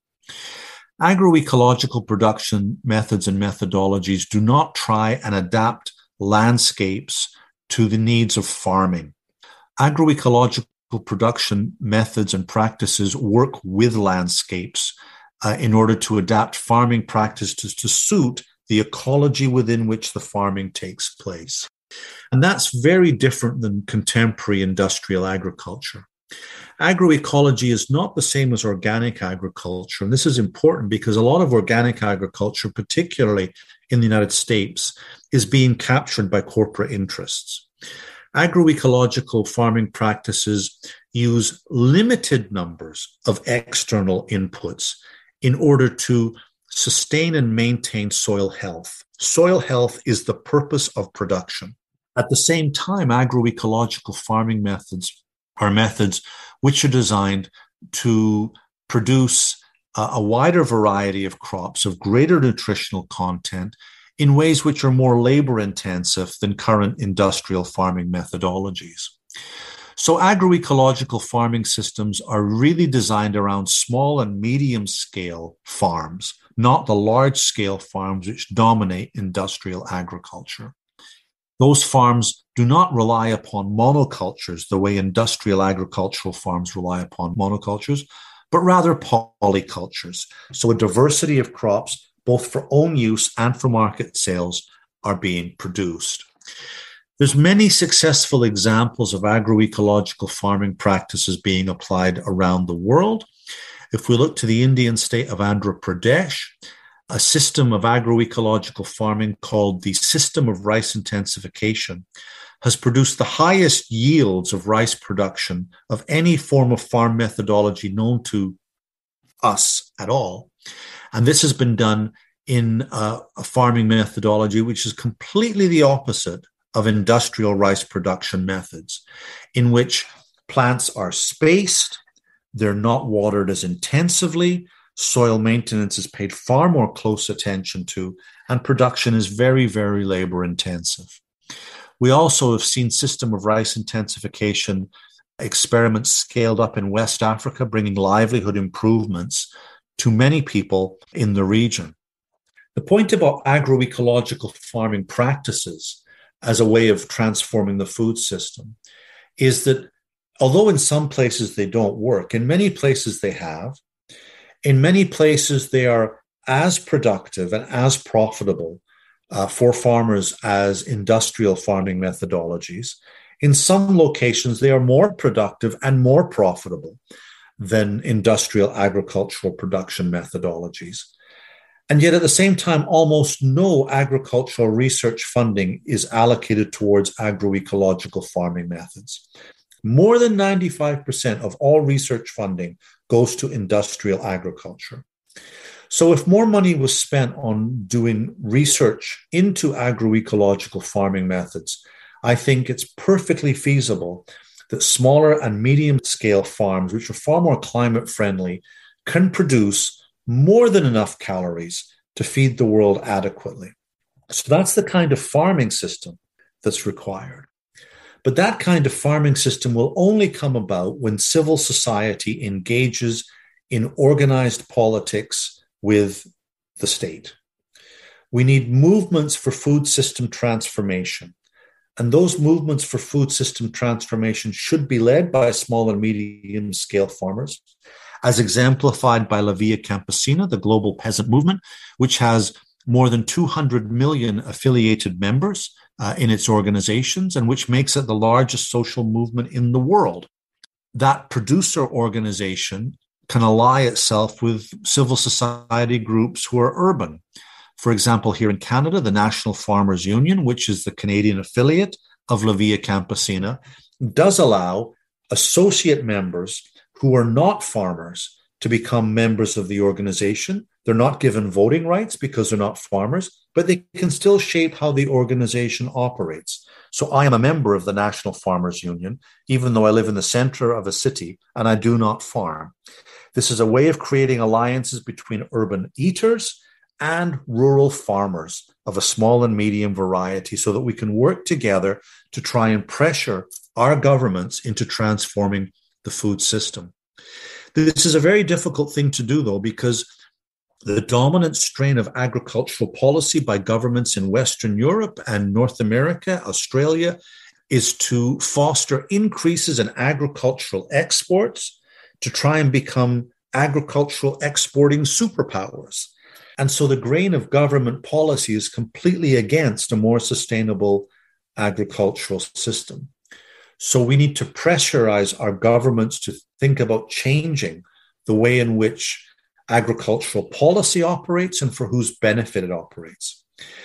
D: Agroecological production methods and methodologies do not try and adapt landscapes to the needs of farming. Agroecological production methods and practices work with landscapes uh, in order to adapt farming practices to suit the ecology within which the farming takes place. And that's very different than contemporary industrial agriculture. Agroecology is not the same as organic agriculture. And this is important because a lot of organic agriculture, particularly in the United States, is being captured by corporate interests. Agroecological farming practices use limited numbers of external inputs in order to sustain and maintain soil health. Soil health is the purpose of production. At the same time, agroecological farming methods are methods which are designed to produce a, a wider variety of crops of greater nutritional content in ways which are more labor-intensive than current industrial farming methodologies. So agroecological farming systems are really designed around small and medium-scale farms, not the large-scale farms which dominate industrial agriculture. Those farms do not rely upon monocultures the way industrial agricultural farms rely upon monocultures, but rather polycultures. So a diversity of crops, both for own use and for market sales, are being produced. There's many successful examples of agroecological farming practices being applied around the world. If we look to the Indian state of Andhra Pradesh, a system of agroecological farming called the System of Rice Intensification has produced the highest yields of rice production of any form of farm methodology known to us at all. And this has been done in a, a farming methodology which is completely the opposite of industrial rice production methods, in which plants are spaced, they're not watered as intensively, soil maintenance is paid far more close attention to, and production is very, very labor intensive. We also have seen system of rice intensification experiments scaled up in West Africa, bringing livelihood improvements to many people in the region. The point about agroecological farming practices as a way of transforming the food system is that although in some places they don't work, in many places they have. In many places they are as productive and as profitable uh, for farmers as industrial farming methodologies. In some locations, they are more productive and more profitable than industrial agricultural production methodologies. And yet, at the same time, almost no agricultural research funding is allocated towards agroecological farming methods. More than ninety-five percent of all research funding goes to industrial agriculture. So if more money was spent on doing research into agroecological farming methods, I think it's perfectly feasible that smaller and medium-scale farms, which are far more climate-friendly, can produce more than enough calories to feed the world adequately. So that's the kind of farming system that's required. But that kind of farming system will only come about when civil society engages in organized politics with the state. We need movements for food system transformation. And those movements for food system transformation should be led by small and medium scale farmers, as exemplified by La Via Campesina, the global peasant movement, which has more than two hundred million affiliated members uh, in its organizations, and which makes it the largest social movement in the world. That producer organization can ally itself with civil society groups who are urban. For example, here in Canada, the National Farmers Union, which is the Canadian affiliate of La Via Campesina, does allow associate members who are not farmers to become members of the organization. They're not given voting rights because they're not farmers, but they can still shape how the organization operates. So I am a member of the National Farmers Union, even though I live in the center of a city and I do not farm. This is a way of creating alliances between urban eaters and rural farmers of a small and medium variety so that we can work together to try and pressure our governments into transforming the food system. This is a very difficult thing to do, though, because the dominant strain of agricultural policy by governments in Western Europe and North America, Australia, is to foster increases in agricultural exports to try and become agricultural exporting superpowers. And so the grain of government policy is completely against a more sustainable agricultural system. So we need to pressurize our governments to think about changing the way in which agricultural policy operates and for whose benefit it operates.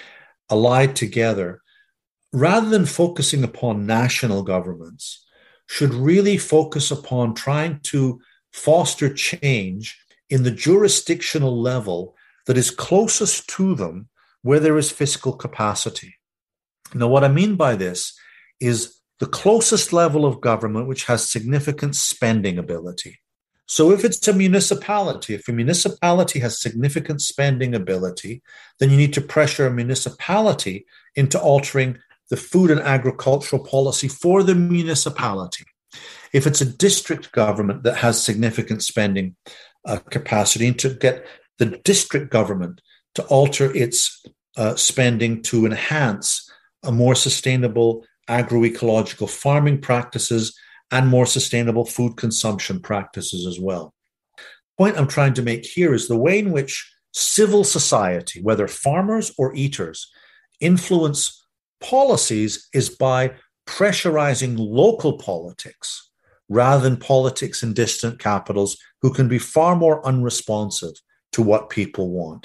D: Allied together, rather than focusing upon national governments, should really focus upon trying to foster change in the jurisdictional level that is closest to them where there is fiscal capacity. Now, what I mean by this is the closest level of government which has significant spending ability. So if it's a municipality, if a municipality has significant spending ability, then you need to pressure a municipality into altering the food and agricultural policy for the municipality. If it's a district government that has significant spending uh, capacity, to get the district government to alter its uh, spending to enhance a more sustainable agroecological farming practices and more sustainable food consumption practices as well. The point I'm trying to make here is the way in which civil society, whether farmers or eaters, influence policies is by pressurizing local politics rather than politics in distant capitals who can be far more unresponsive to what people want.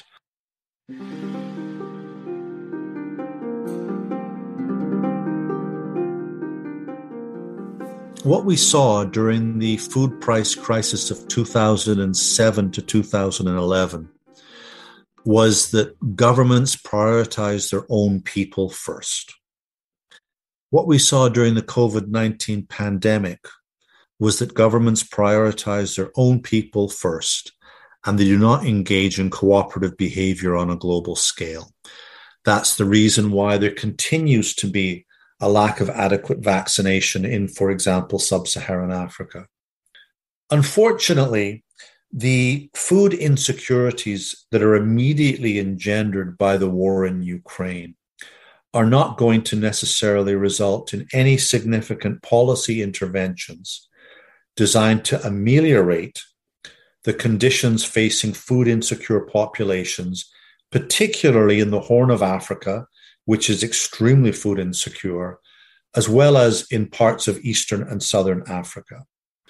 D: What we saw during the food price crisis of two thousand seven to two thousand eleven was that governments prioritized their own people first. What we saw during the COVID nineteen pandemic was that governments prioritize their own people first, and they do not engage in cooperative behavior on a global scale. That's the reason why there continues to be a lack of adequate vaccination in, for example, sub-Saharan Africa. Unfortunately, the food insecurities that are immediately engendered by the war in Ukraine are not going to necessarily result in any significant policy interventions designed to ameliorate the conditions facing food insecure populations particularly in the Horn of Africa, which is extremely food insecure, as well as in parts of Eastern and Southern Africa.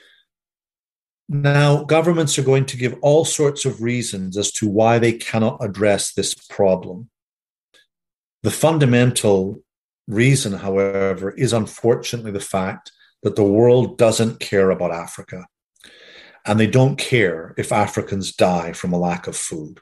D: Now, governments are going to give all sorts of reasons as to why they cannot address this problem. The fundamental reason, however, is unfortunately the fact that the world doesn't care about Africa, and they don't care if Africans die from a lack of food.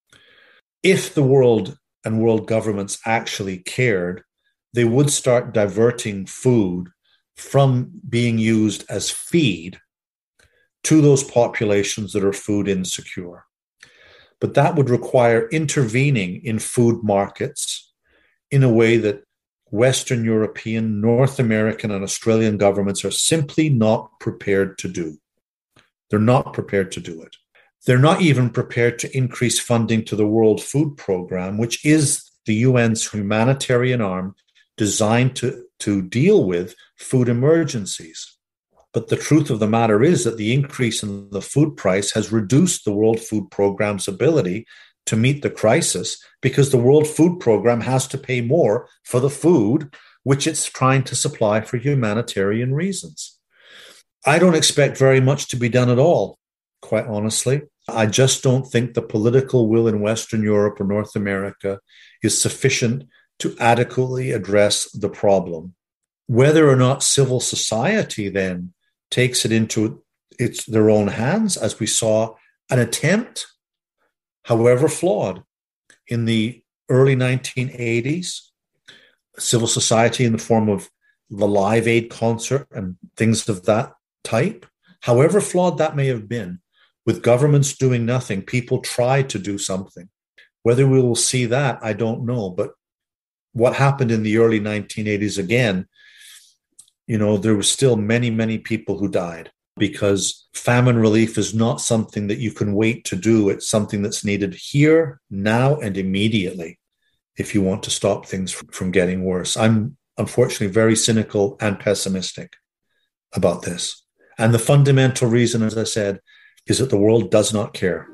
D: If the world and world governments actually cared, they would start diverting food from being used as feed to those populations that are food insecure. But that would require intervening in food markets in a way that Western European, North American, and Australian governments are simply not prepared to do. They're not prepared to do it. They're not even prepared to increase funding to the World Food Programme, which is the U N's humanitarian arm designed to, to deal with food emergencies. But the truth of the matter is that the increase in the food price has reduced the World Food Programme's ability to meet the crisis, because the World Food Programme has to pay more for the food which it's trying to supply for humanitarian reasons. I don't expect very much to be done at all, quite honestly. I just don't think the political will in Western Europe or North America is sufficient to adequately address the problem. Whether or not civil society then takes it into its their own hands, as we saw an attempt, however flawed, in the early nineteen eighties, civil society in the form of the Live Aid concert and things of that type, however flawed that may have been, with governments doing nothing, people tried to do something. Whether we will see that, I don't know. But what happened in the early nineteen eighties again, you know, there were still many, many people who died, because famine relief is not something that you can wait to do. It's something that's needed here, now, and immediately if you want to stop things from getting worse. I'm unfortunately very cynical and pessimistic about this. And the fundamental reason, as I said, is that the world does not care.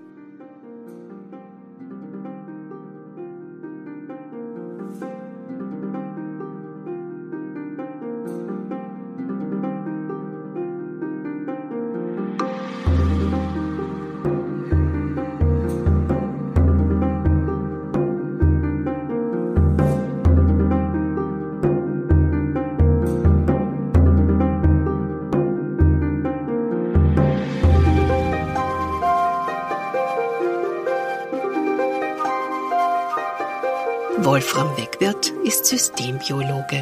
A: Wolfram Wegwirth ist Systembiologe.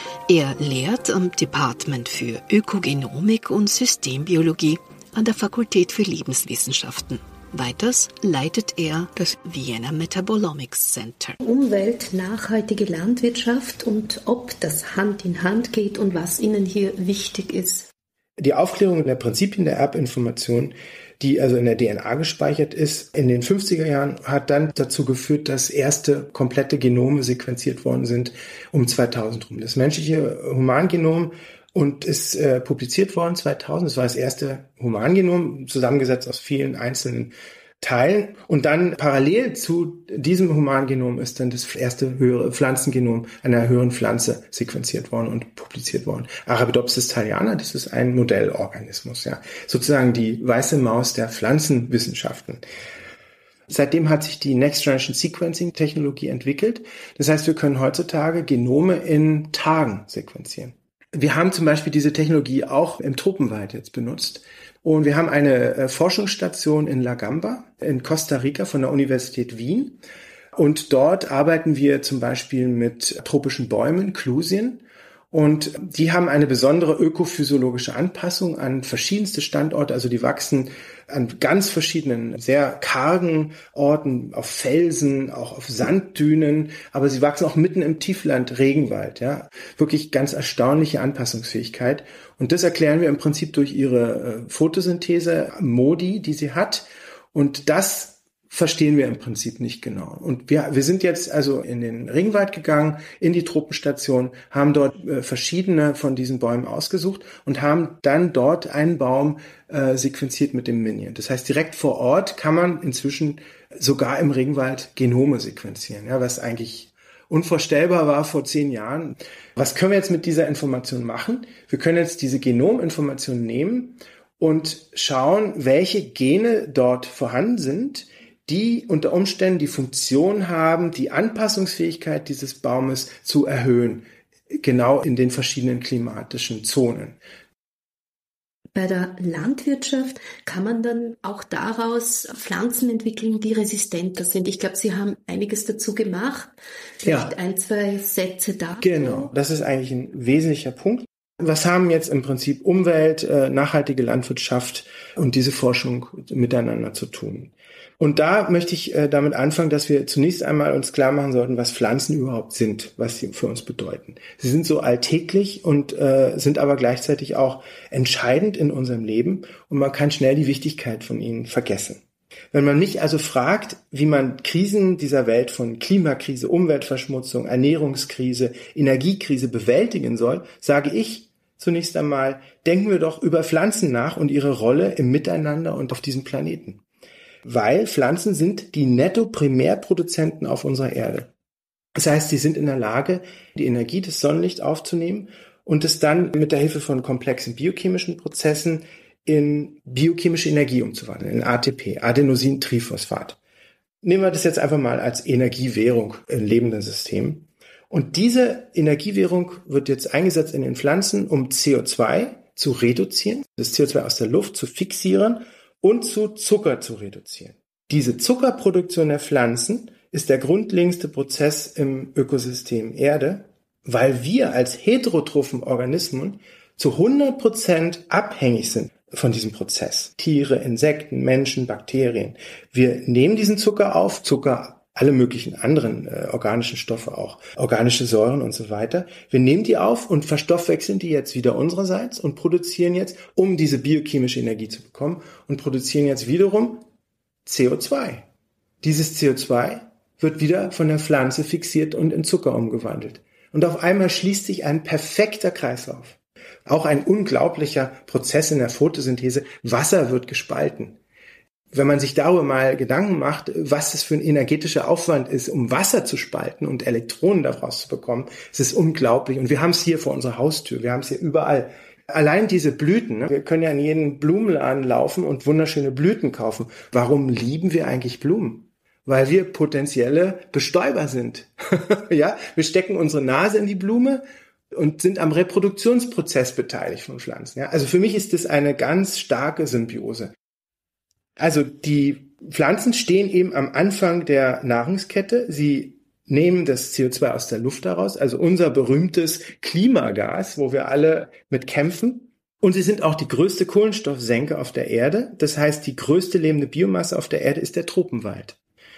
A: Er lehrt am Department für Ökogenomik und Systembiologie an der Fakultät für Lebenswissenschaften. Weiters leitet er das Vienna Metabolomics Center.
E: Umwelt, nachhaltige Landwirtschaft und ob das Hand in Hand geht und was Ihnen hier wichtig ist.
F: Die Aufklärung der Prinzipien der Erbinformation, die also in der D N A gespeichert ist, in den fünfziger Jahren hat dann dazu geführt, dass erste komplette Genome sequenziert worden sind um zweitausend rum. Das menschliche Humangenom und ist äh, publiziert worden zweitausend. Das war das erste Humangenom, zusammengesetzt aus vielen einzelnen Teilen. Und dann parallel zu diesem Humangenom ist dann das erste höhere Pflanzengenom einer höheren Pflanze sequenziert worden und publiziert worden. Arabidopsis thaliana, das ist ein Modellorganismus, ja, sozusagen die weiße Maus der Pflanzenwissenschaften. Seitdem hat sich die Next Generation Sequencing Technologie entwickelt. Das heißt, wir können heutzutage Genome in Tagen sequenzieren. Wir haben zum Beispiel diese Technologie auch im Tropenwald jetzt benutzt. Und wir haben eine äh, Forschungsstation in La Gamba in Costa Rica von der Universität Wien. Und dort arbeiten wir zum Beispiel mit tropischen Bäumen, Klusien. Und die haben eine besondere ökophysiologische Anpassung an verschiedenste Standorte. Also die wachsen an ganz verschiedenen, sehr kargen Orten, auf Felsen, auch auf Sanddünen. Aber sie wachsen auch mitten im Tiefland, Regenwald. Ja, wirklich ganz erstaunliche Anpassungsfähigkeit. Und das erklären wir im Prinzip durch ihre Photosynthese, Modi, die sie hat. Und das verstehen wir im Prinzip nicht genau. Und wir, wir sind jetzt also in den Regenwald gegangen, in die Tropenstation, haben dort äh, verschiedene von diesen Bäumen ausgesucht und haben dann dort einen Baum äh, sequenziert mit dem Minion. Das heißt, direkt vor Ort kann man inzwischen sogar im Regenwald Genome sequenzieren, ja, was eigentlich unvorstellbar war vor zehn Jahren. Was können wir jetzt mit dieser Information machen? Wir können jetzt diese Genominformation nehmen und schauen, welche Gene dort vorhanden sind, die unter Umständen die Funktion haben, die Anpassungsfähigkeit dieses Baumes zu erhöhen, genau in den verschiedenen klimatischen Zonen.
E: Bei der Landwirtschaft kann man dann auch daraus Pflanzen entwickeln, die resistenter sind. Ich glaube, Sie haben einiges dazu gemacht. Vielleicht ja. ein, zwei Sätze dazu.
F: Genau, das ist eigentlich ein wesentlicher Punkt. Was haben jetzt im Prinzip Umwelt, äh, nachhaltige Landwirtschaft und diese Forschung miteinander zu tun? Und da möchte ich äh, damit anfangen, dass wir zunächst einmal uns klar machen sollten, was Pflanzen überhaupt sind, was sie für uns bedeuten. Sie sind so alltäglich und äh, sind aber gleichzeitig auch entscheidend in unserem Leben und man kann schnell die Wichtigkeit von ihnen vergessen. Wenn man mich also fragt, wie man Krisen dieser Welt von Klimakrise, Umweltverschmutzung, Ernährungskrise, Energiekrise bewältigen soll, sage ich zunächst einmal, denken wir doch über Pflanzen nach und ihre Rolle im Miteinander und auf diesem Planeten. Weil Pflanzen sind die Netto-Primärproduzenten auf unserer Erde. Das heißt, sie sind in der Lage, die Energie des Sonnenlichts aufzunehmen und es dann mit der Hilfe von komplexen biochemischen Prozessen in biochemische Energie umzuwandeln, in A T P, Adenosintriphosphat. Nehmen wir das jetzt einfach mal als Energiewährung in lebenden Systemen. Und diese Energiewährung wird jetzt eingesetzt in den Pflanzen, um C O zwei zu reduzieren, das C O zwei aus der Luft zu fixieren und zu Zucker zu reduzieren. Diese Zuckerproduktion der Pflanzen ist der grundlegendste Prozess im Ökosystem Erde, weil wir als heterotrophen Organismen zu hundert Prozent abhängig sind von diesem Prozess. Tiere, Insekten, Menschen, Bakterien. Wir nehmen diesen Zucker auf, Zucker, alle möglichen anderen äh, organischen Stoffe auch, organische Säuren und so weiter. Wir nehmen die auf und verstoffwechseln die jetzt wieder unsererseits und produzieren jetzt, um diese biochemische Energie zu bekommen, und produzieren jetzt wiederum C O zwei. Dieses C O zwei wird wieder von der Pflanze fixiert und in Zucker umgewandelt. Und auf einmal schließt sich ein perfekter Kreislauf. Auch ein unglaublicher Prozess in der Photosynthese. Wasser wird gespalten. Wenn man sich darüber mal Gedanken macht, was das für ein energetischer Aufwand ist, um Wasser zu spalten und Elektronen daraus zu bekommen, es ist unglaublich. Und wir haben es hier vor unserer Haustür, wir haben es hier überall. Allein diese Blüten, ne? Wir können ja in jeden Blumenladen laufen und wunderschöne Blüten kaufen. Warum lieben wir eigentlich Blumen? Weil wir potenzielle Bestäuber sind. Ja, wir stecken unsere Nase in die Blume und sind am Reproduktionsprozess beteiligt von Pflanzen. Ja? Also für mich ist das eine ganz starke Symbiose. Also die Pflanzen stehen eben am Anfang der Nahrungskette. Sie nehmen das C O zwei aus der Luft heraus, also unser berühmtes Klimagas, wo wir alle mit kämpfen. Und sie sind auch die größte Kohlenstoffsenke auf der Erde. Das heißt, die größte lebende Biomasse auf der Erde ist der Tropenwald.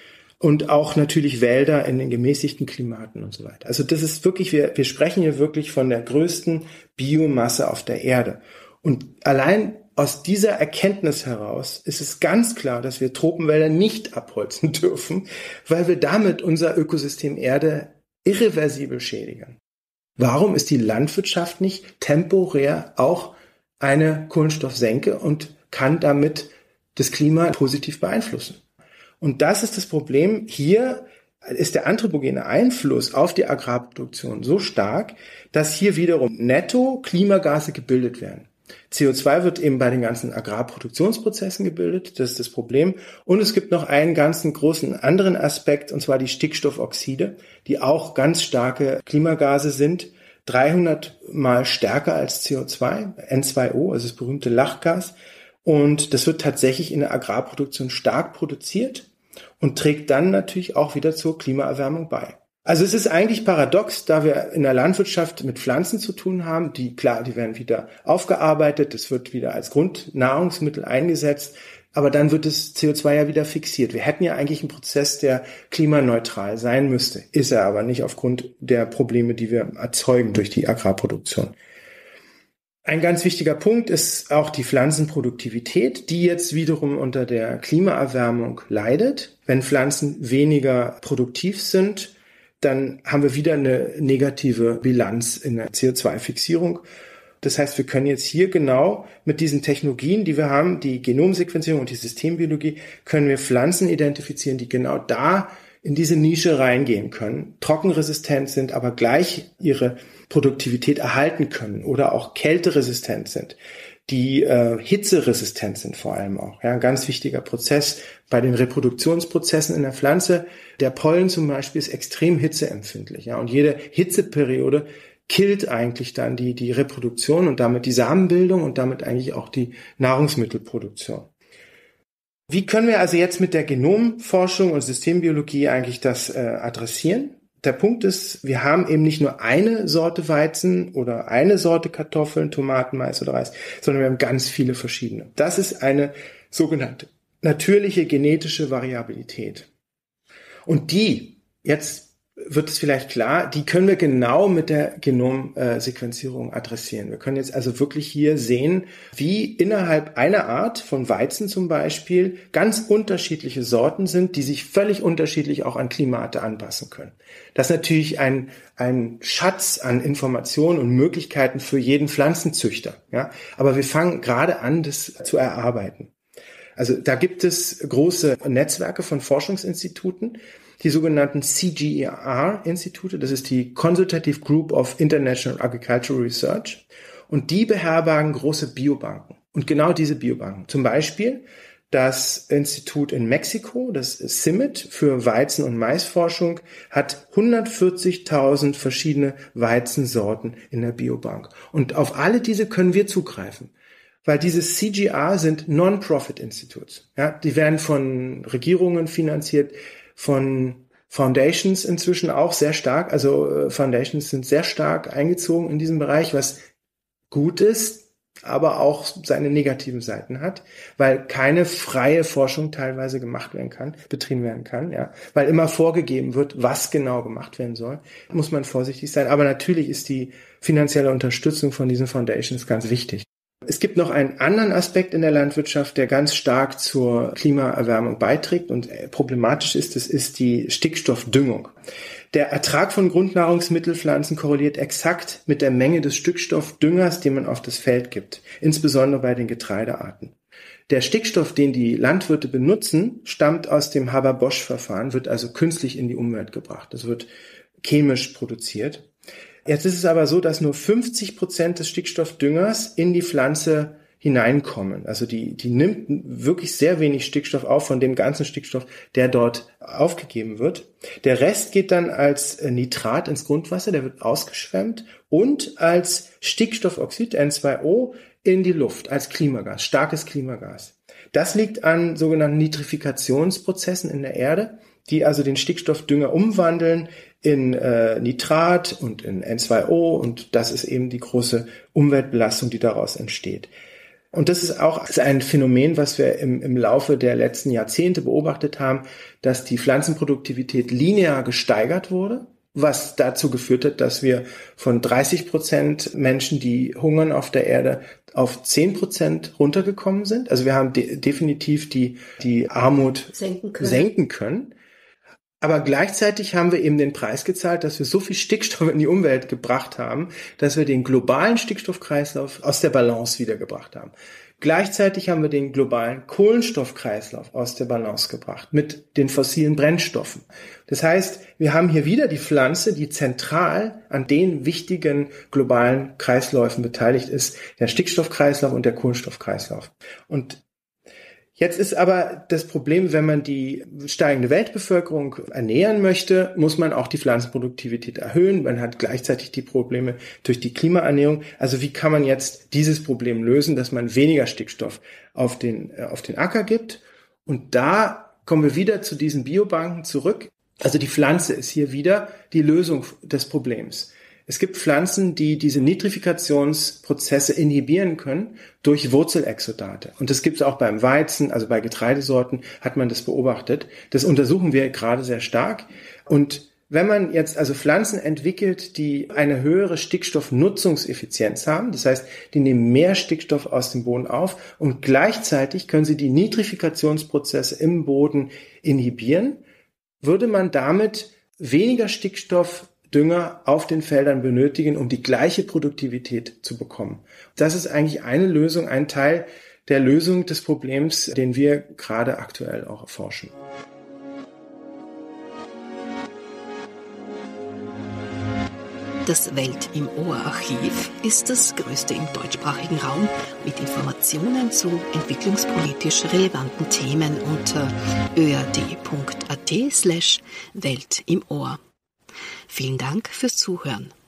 F: Und auch natürlich Wälder in den gemäßigten Klimaten und so weiter. Also das ist wirklich, wir, wir sprechen hier wirklich von der größten Biomasse auf der Erde. Und allein aus dieser Erkenntnis heraus ist es ganz klar, dass wir Tropenwälder nicht abholzen dürfen, weil wir damit unser Ökosystem Erde irreversibel schädigen. Warum ist die Landwirtschaft nicht temporär auch eine Kohlenstoffsenke und kann damit das Klima positiv beeinflussen? Und das ist das Problem. Hier ist der anthropogene Einfluss auf die Agrarproduktion so stark, dass hier wiederum netto Klimagase gebildet werden. C O zwei wird eben bei den ganzen Agrarproduktionsprozessen gebildet, das ist das Problem. Und es gibt noch einen ganzen großen anderen Aspekt, und zwar die Stickstoffoxide, die auch ganz starke Klimagase sind, dreihundert Mal stärker als C O zwei, N zwei O, also das berühmte Lachgas. Und das wird tatsächlich in der Agrarproduktion stark produziert und trägt dann natürlich auch wieder zur Klimaerwärmung bei. Also es ist eigentlich paradox, da wir in der Landwirtschaft mit Pflanzen zu tun haben, die, klar, die werden wieder aufgearbeitet, es wird wieder als Grundnahrungsmittel eingesetzt, aber dann wird das C O zwei ja wieder fixiert. Wir hätten ja eigentlich einen Prozess, der klimaneutral sein müsste, ist er aber nicht aufgrund der Probleme, die wir erzeugen durch die Agrarproduktion. Ein ganz wichtiger Punkt ist auch die Pflanzenproduktivität, die jetzt wiederum unter der Klimaerwärmung leidet. Wenn Pflanzen weniger produktiv sind, dann haben wir wieder eine negative Bilanz in der C O zwei Fixierung. Das heißt, wir können jetzt hier genau mit diesen Technologien, die wir haben, die Genomsequenzierung und die Systembiologie, können wir Pflanzen identifizieren, die genau da in diese Nische reingehen können, trockenresistent sind, aber gleich ihre Produktivität erhalten können oder auch kälteresistent sind, die äh, hitzeresistent sind vor allem auch. Ja, ein ganz wichtiger Prozess bei den Reproduktionsprozessen in der Pflanze. Der Pollen zum Beispiel ist extrem hitzeempfindlich. Ja, und jede Hitzeperiode killt eigentlich dann die, die Reproduktion und damit die Samenbildung und damit eigentlich auch die Nahrungsmittelproduktion. Wie können wir also jetzt mit der Genomforschung und Systembiologie eigentlich das äh, adressieren? Der Punkt ist, wir haben eben nicht nur eine Sorte Weizen oder eine Sorte Kartoffeln, Tomaten, Mais oder Reis, sondern wir haben ganz viele verschiedene. Das ist eine sogenannte natürliche genetische Variabilität. Und die, jetzt wird es vielleicht klar, die können wir genau mit der Genomsequenzierung adressieren. Wir können jetzt also wirklich hier sehen, wie innerhalb einer Art von Weizen zum Beispiel ganz unterschiedliche Sorten sind, die sich völlig unterschiedlich auch an Klimate anpassen können. Das ist natürlich ein, ein Schatz an Informationen und Möglichkeiten für jeden Pflanzenzüchter. Ja? Aber wir fangen gerade an, das zu erarbeiten. Also da gibt es große Netzwerke von Forschungsinstituten, die sogenannten C G I A-Institute, das ist die Consultative Group of International Agricultural Research, und die beherbergen große Biobanken. Und genau diese Biobanken, zum Beispiel das Institut in Mexiko, das C I M I T für Weizen- und Maisforschung, hat hundertvierzigtausend verschiedene Weizensorten in der Biobank. Und auf alle diese können wir zugreifen. Weil diese C G A sind Non-Profit-Institutes. Ja, die werden von Regierungen finanziert, von Foundations inzwischen auch sehr stark. Also Foundations sind sehr stark eingezogen in diesem Bereich, was gut ist, aber auch seine negativen Seiten hat, weil keine freie Forschung teilweise gemacht werden kann, betrieben werden kann, ja, weil immer vorgegeben wird, was genau gemacht werden soll. Da muss man vorsichtig sein. Aber natürlich ist die finanzielle Unterstützung von diesen Foundations ganz wichtig. Es gibt noch einen anderen Aspekt in der Landwirtschaft, der ganz stark zur Klimaerwärmung beiträgt und problematisch ist, das ist die Stickstoffdüngung. Der Ertrag von Grundnahrungsmittelpflanzen korreliert exakt mit der Menge des Stickstoffdüngers, den man auf das Feld gibt, insbesondere bei den Getreidearten. Der Stickstoff, den die Landwirte benutzen, stammt aus dem Haber-Bosch-Verfahren, wird also künstlich in die Umwelt gebracht. Das wird chemisch produziert. Jetzt ist es aber so, dass nur fünfzig Prozent des Stickstoffdüngers in die Pflanze hineinkommen. Also die, die nimmt wirklich sehr wenig Stickstoff auf von dem ganzen Stickstoff, der dort aufgegeben wird. Der Rest geht dann als Nitrat ins Grundwasser, der wird ausgeschwemmt und als Stickstoffoxid, N zwei O, in die Luft, als Klimagas, starkes Klimagas. Das liegt an sogenannten Nitrifikationsprozessen in der Erde, die also den Stickstoffdünger umwandeln in äh, Nitrat und in N zwei O, und das ist eben die große Umweltbelastung, die daraus entsteht. Und das ist auch ein Phänomen, was wir im, im Laufe der letzten Jahrzehnte beobachtet haben, dass die Pflanzenproduktivität linear gesteigert wurde, was dazu geführt hat, dass wir von dreißig Prozent Menschen, die hungern auf der Erde, auf zehn Prozent runtergekommen sind. Also wir haben de- definitiv die, die Armut senken können. senken können. Aber gleichzeitig haben wir eben den Preis gezahlt, dass wir so viel Stickstoff in die Umwelt gebracht haben, dass wir den globalen Stickstoffkreislauf aus der Balance wiedergebracht haben. Gleichzeitig haben wir den globalen Kohlenstoffkreislauf aus der Balance gebracht mit den fossilen Brennstoffen. Das heißt, wir haben hier wieder die Pflanze, die zentral an den wichtigen globalen Kreisläufen beteiligt ist, der Stickstoffkreislauf und der Kohlenstoffkreislauf. Und jetzt ist aber das Problem, wenn man die steigende Weltbevölkerung ernähren möchte, muss man auch die Pflanzenproduktivität erhöhen. Man hat gleichzeitig die Probleme durch die Klimaernährung. Also wie kann man jetzt dieses Problem lösen, dass man weniger Stickstoff auf den, äh, auf den Acker gibt? Und da kommen wir wieder zu diesen Biobanken zurück. Also die Pflanze ist hier wieder die Lösung des Problems. Es gibt Pflanzen, die diese Nitrifikationsprozesse inhibieren können durch Wurzelexudate. Und das gibt es auch beim Weizen, also bei Getreidesorten hat man das beobachtet. Das untersuchen wir gerade sehr stark. Und wenn man jetzt also Pflanzen entwickelt, die eine höhere Stickstoffnutzungseffizienz haben, das heißt, die nehmen mehr Stickstoff aus dem Boden auf und gleichzeitig können sie die Nitrifikationsprozesse im Boden inhibieren, würde man damit weniger Stickstoff Dünger auf den Feldern benötigen, um die gleiche Produktivität zu bekommen. Das ist eigentlich eine Lösung, ein Teil der Lösung des Problems, den wir gerade aktuell auch erforschen.
A: Das Welt im Ohr-Archiv ist das größte im deutschsprachigen Raum mit Informationen zu entwicklungspolitisch relevanten Themen unter öad.at slash Welt im Ohr. Vielen Dank fürs Zuhören.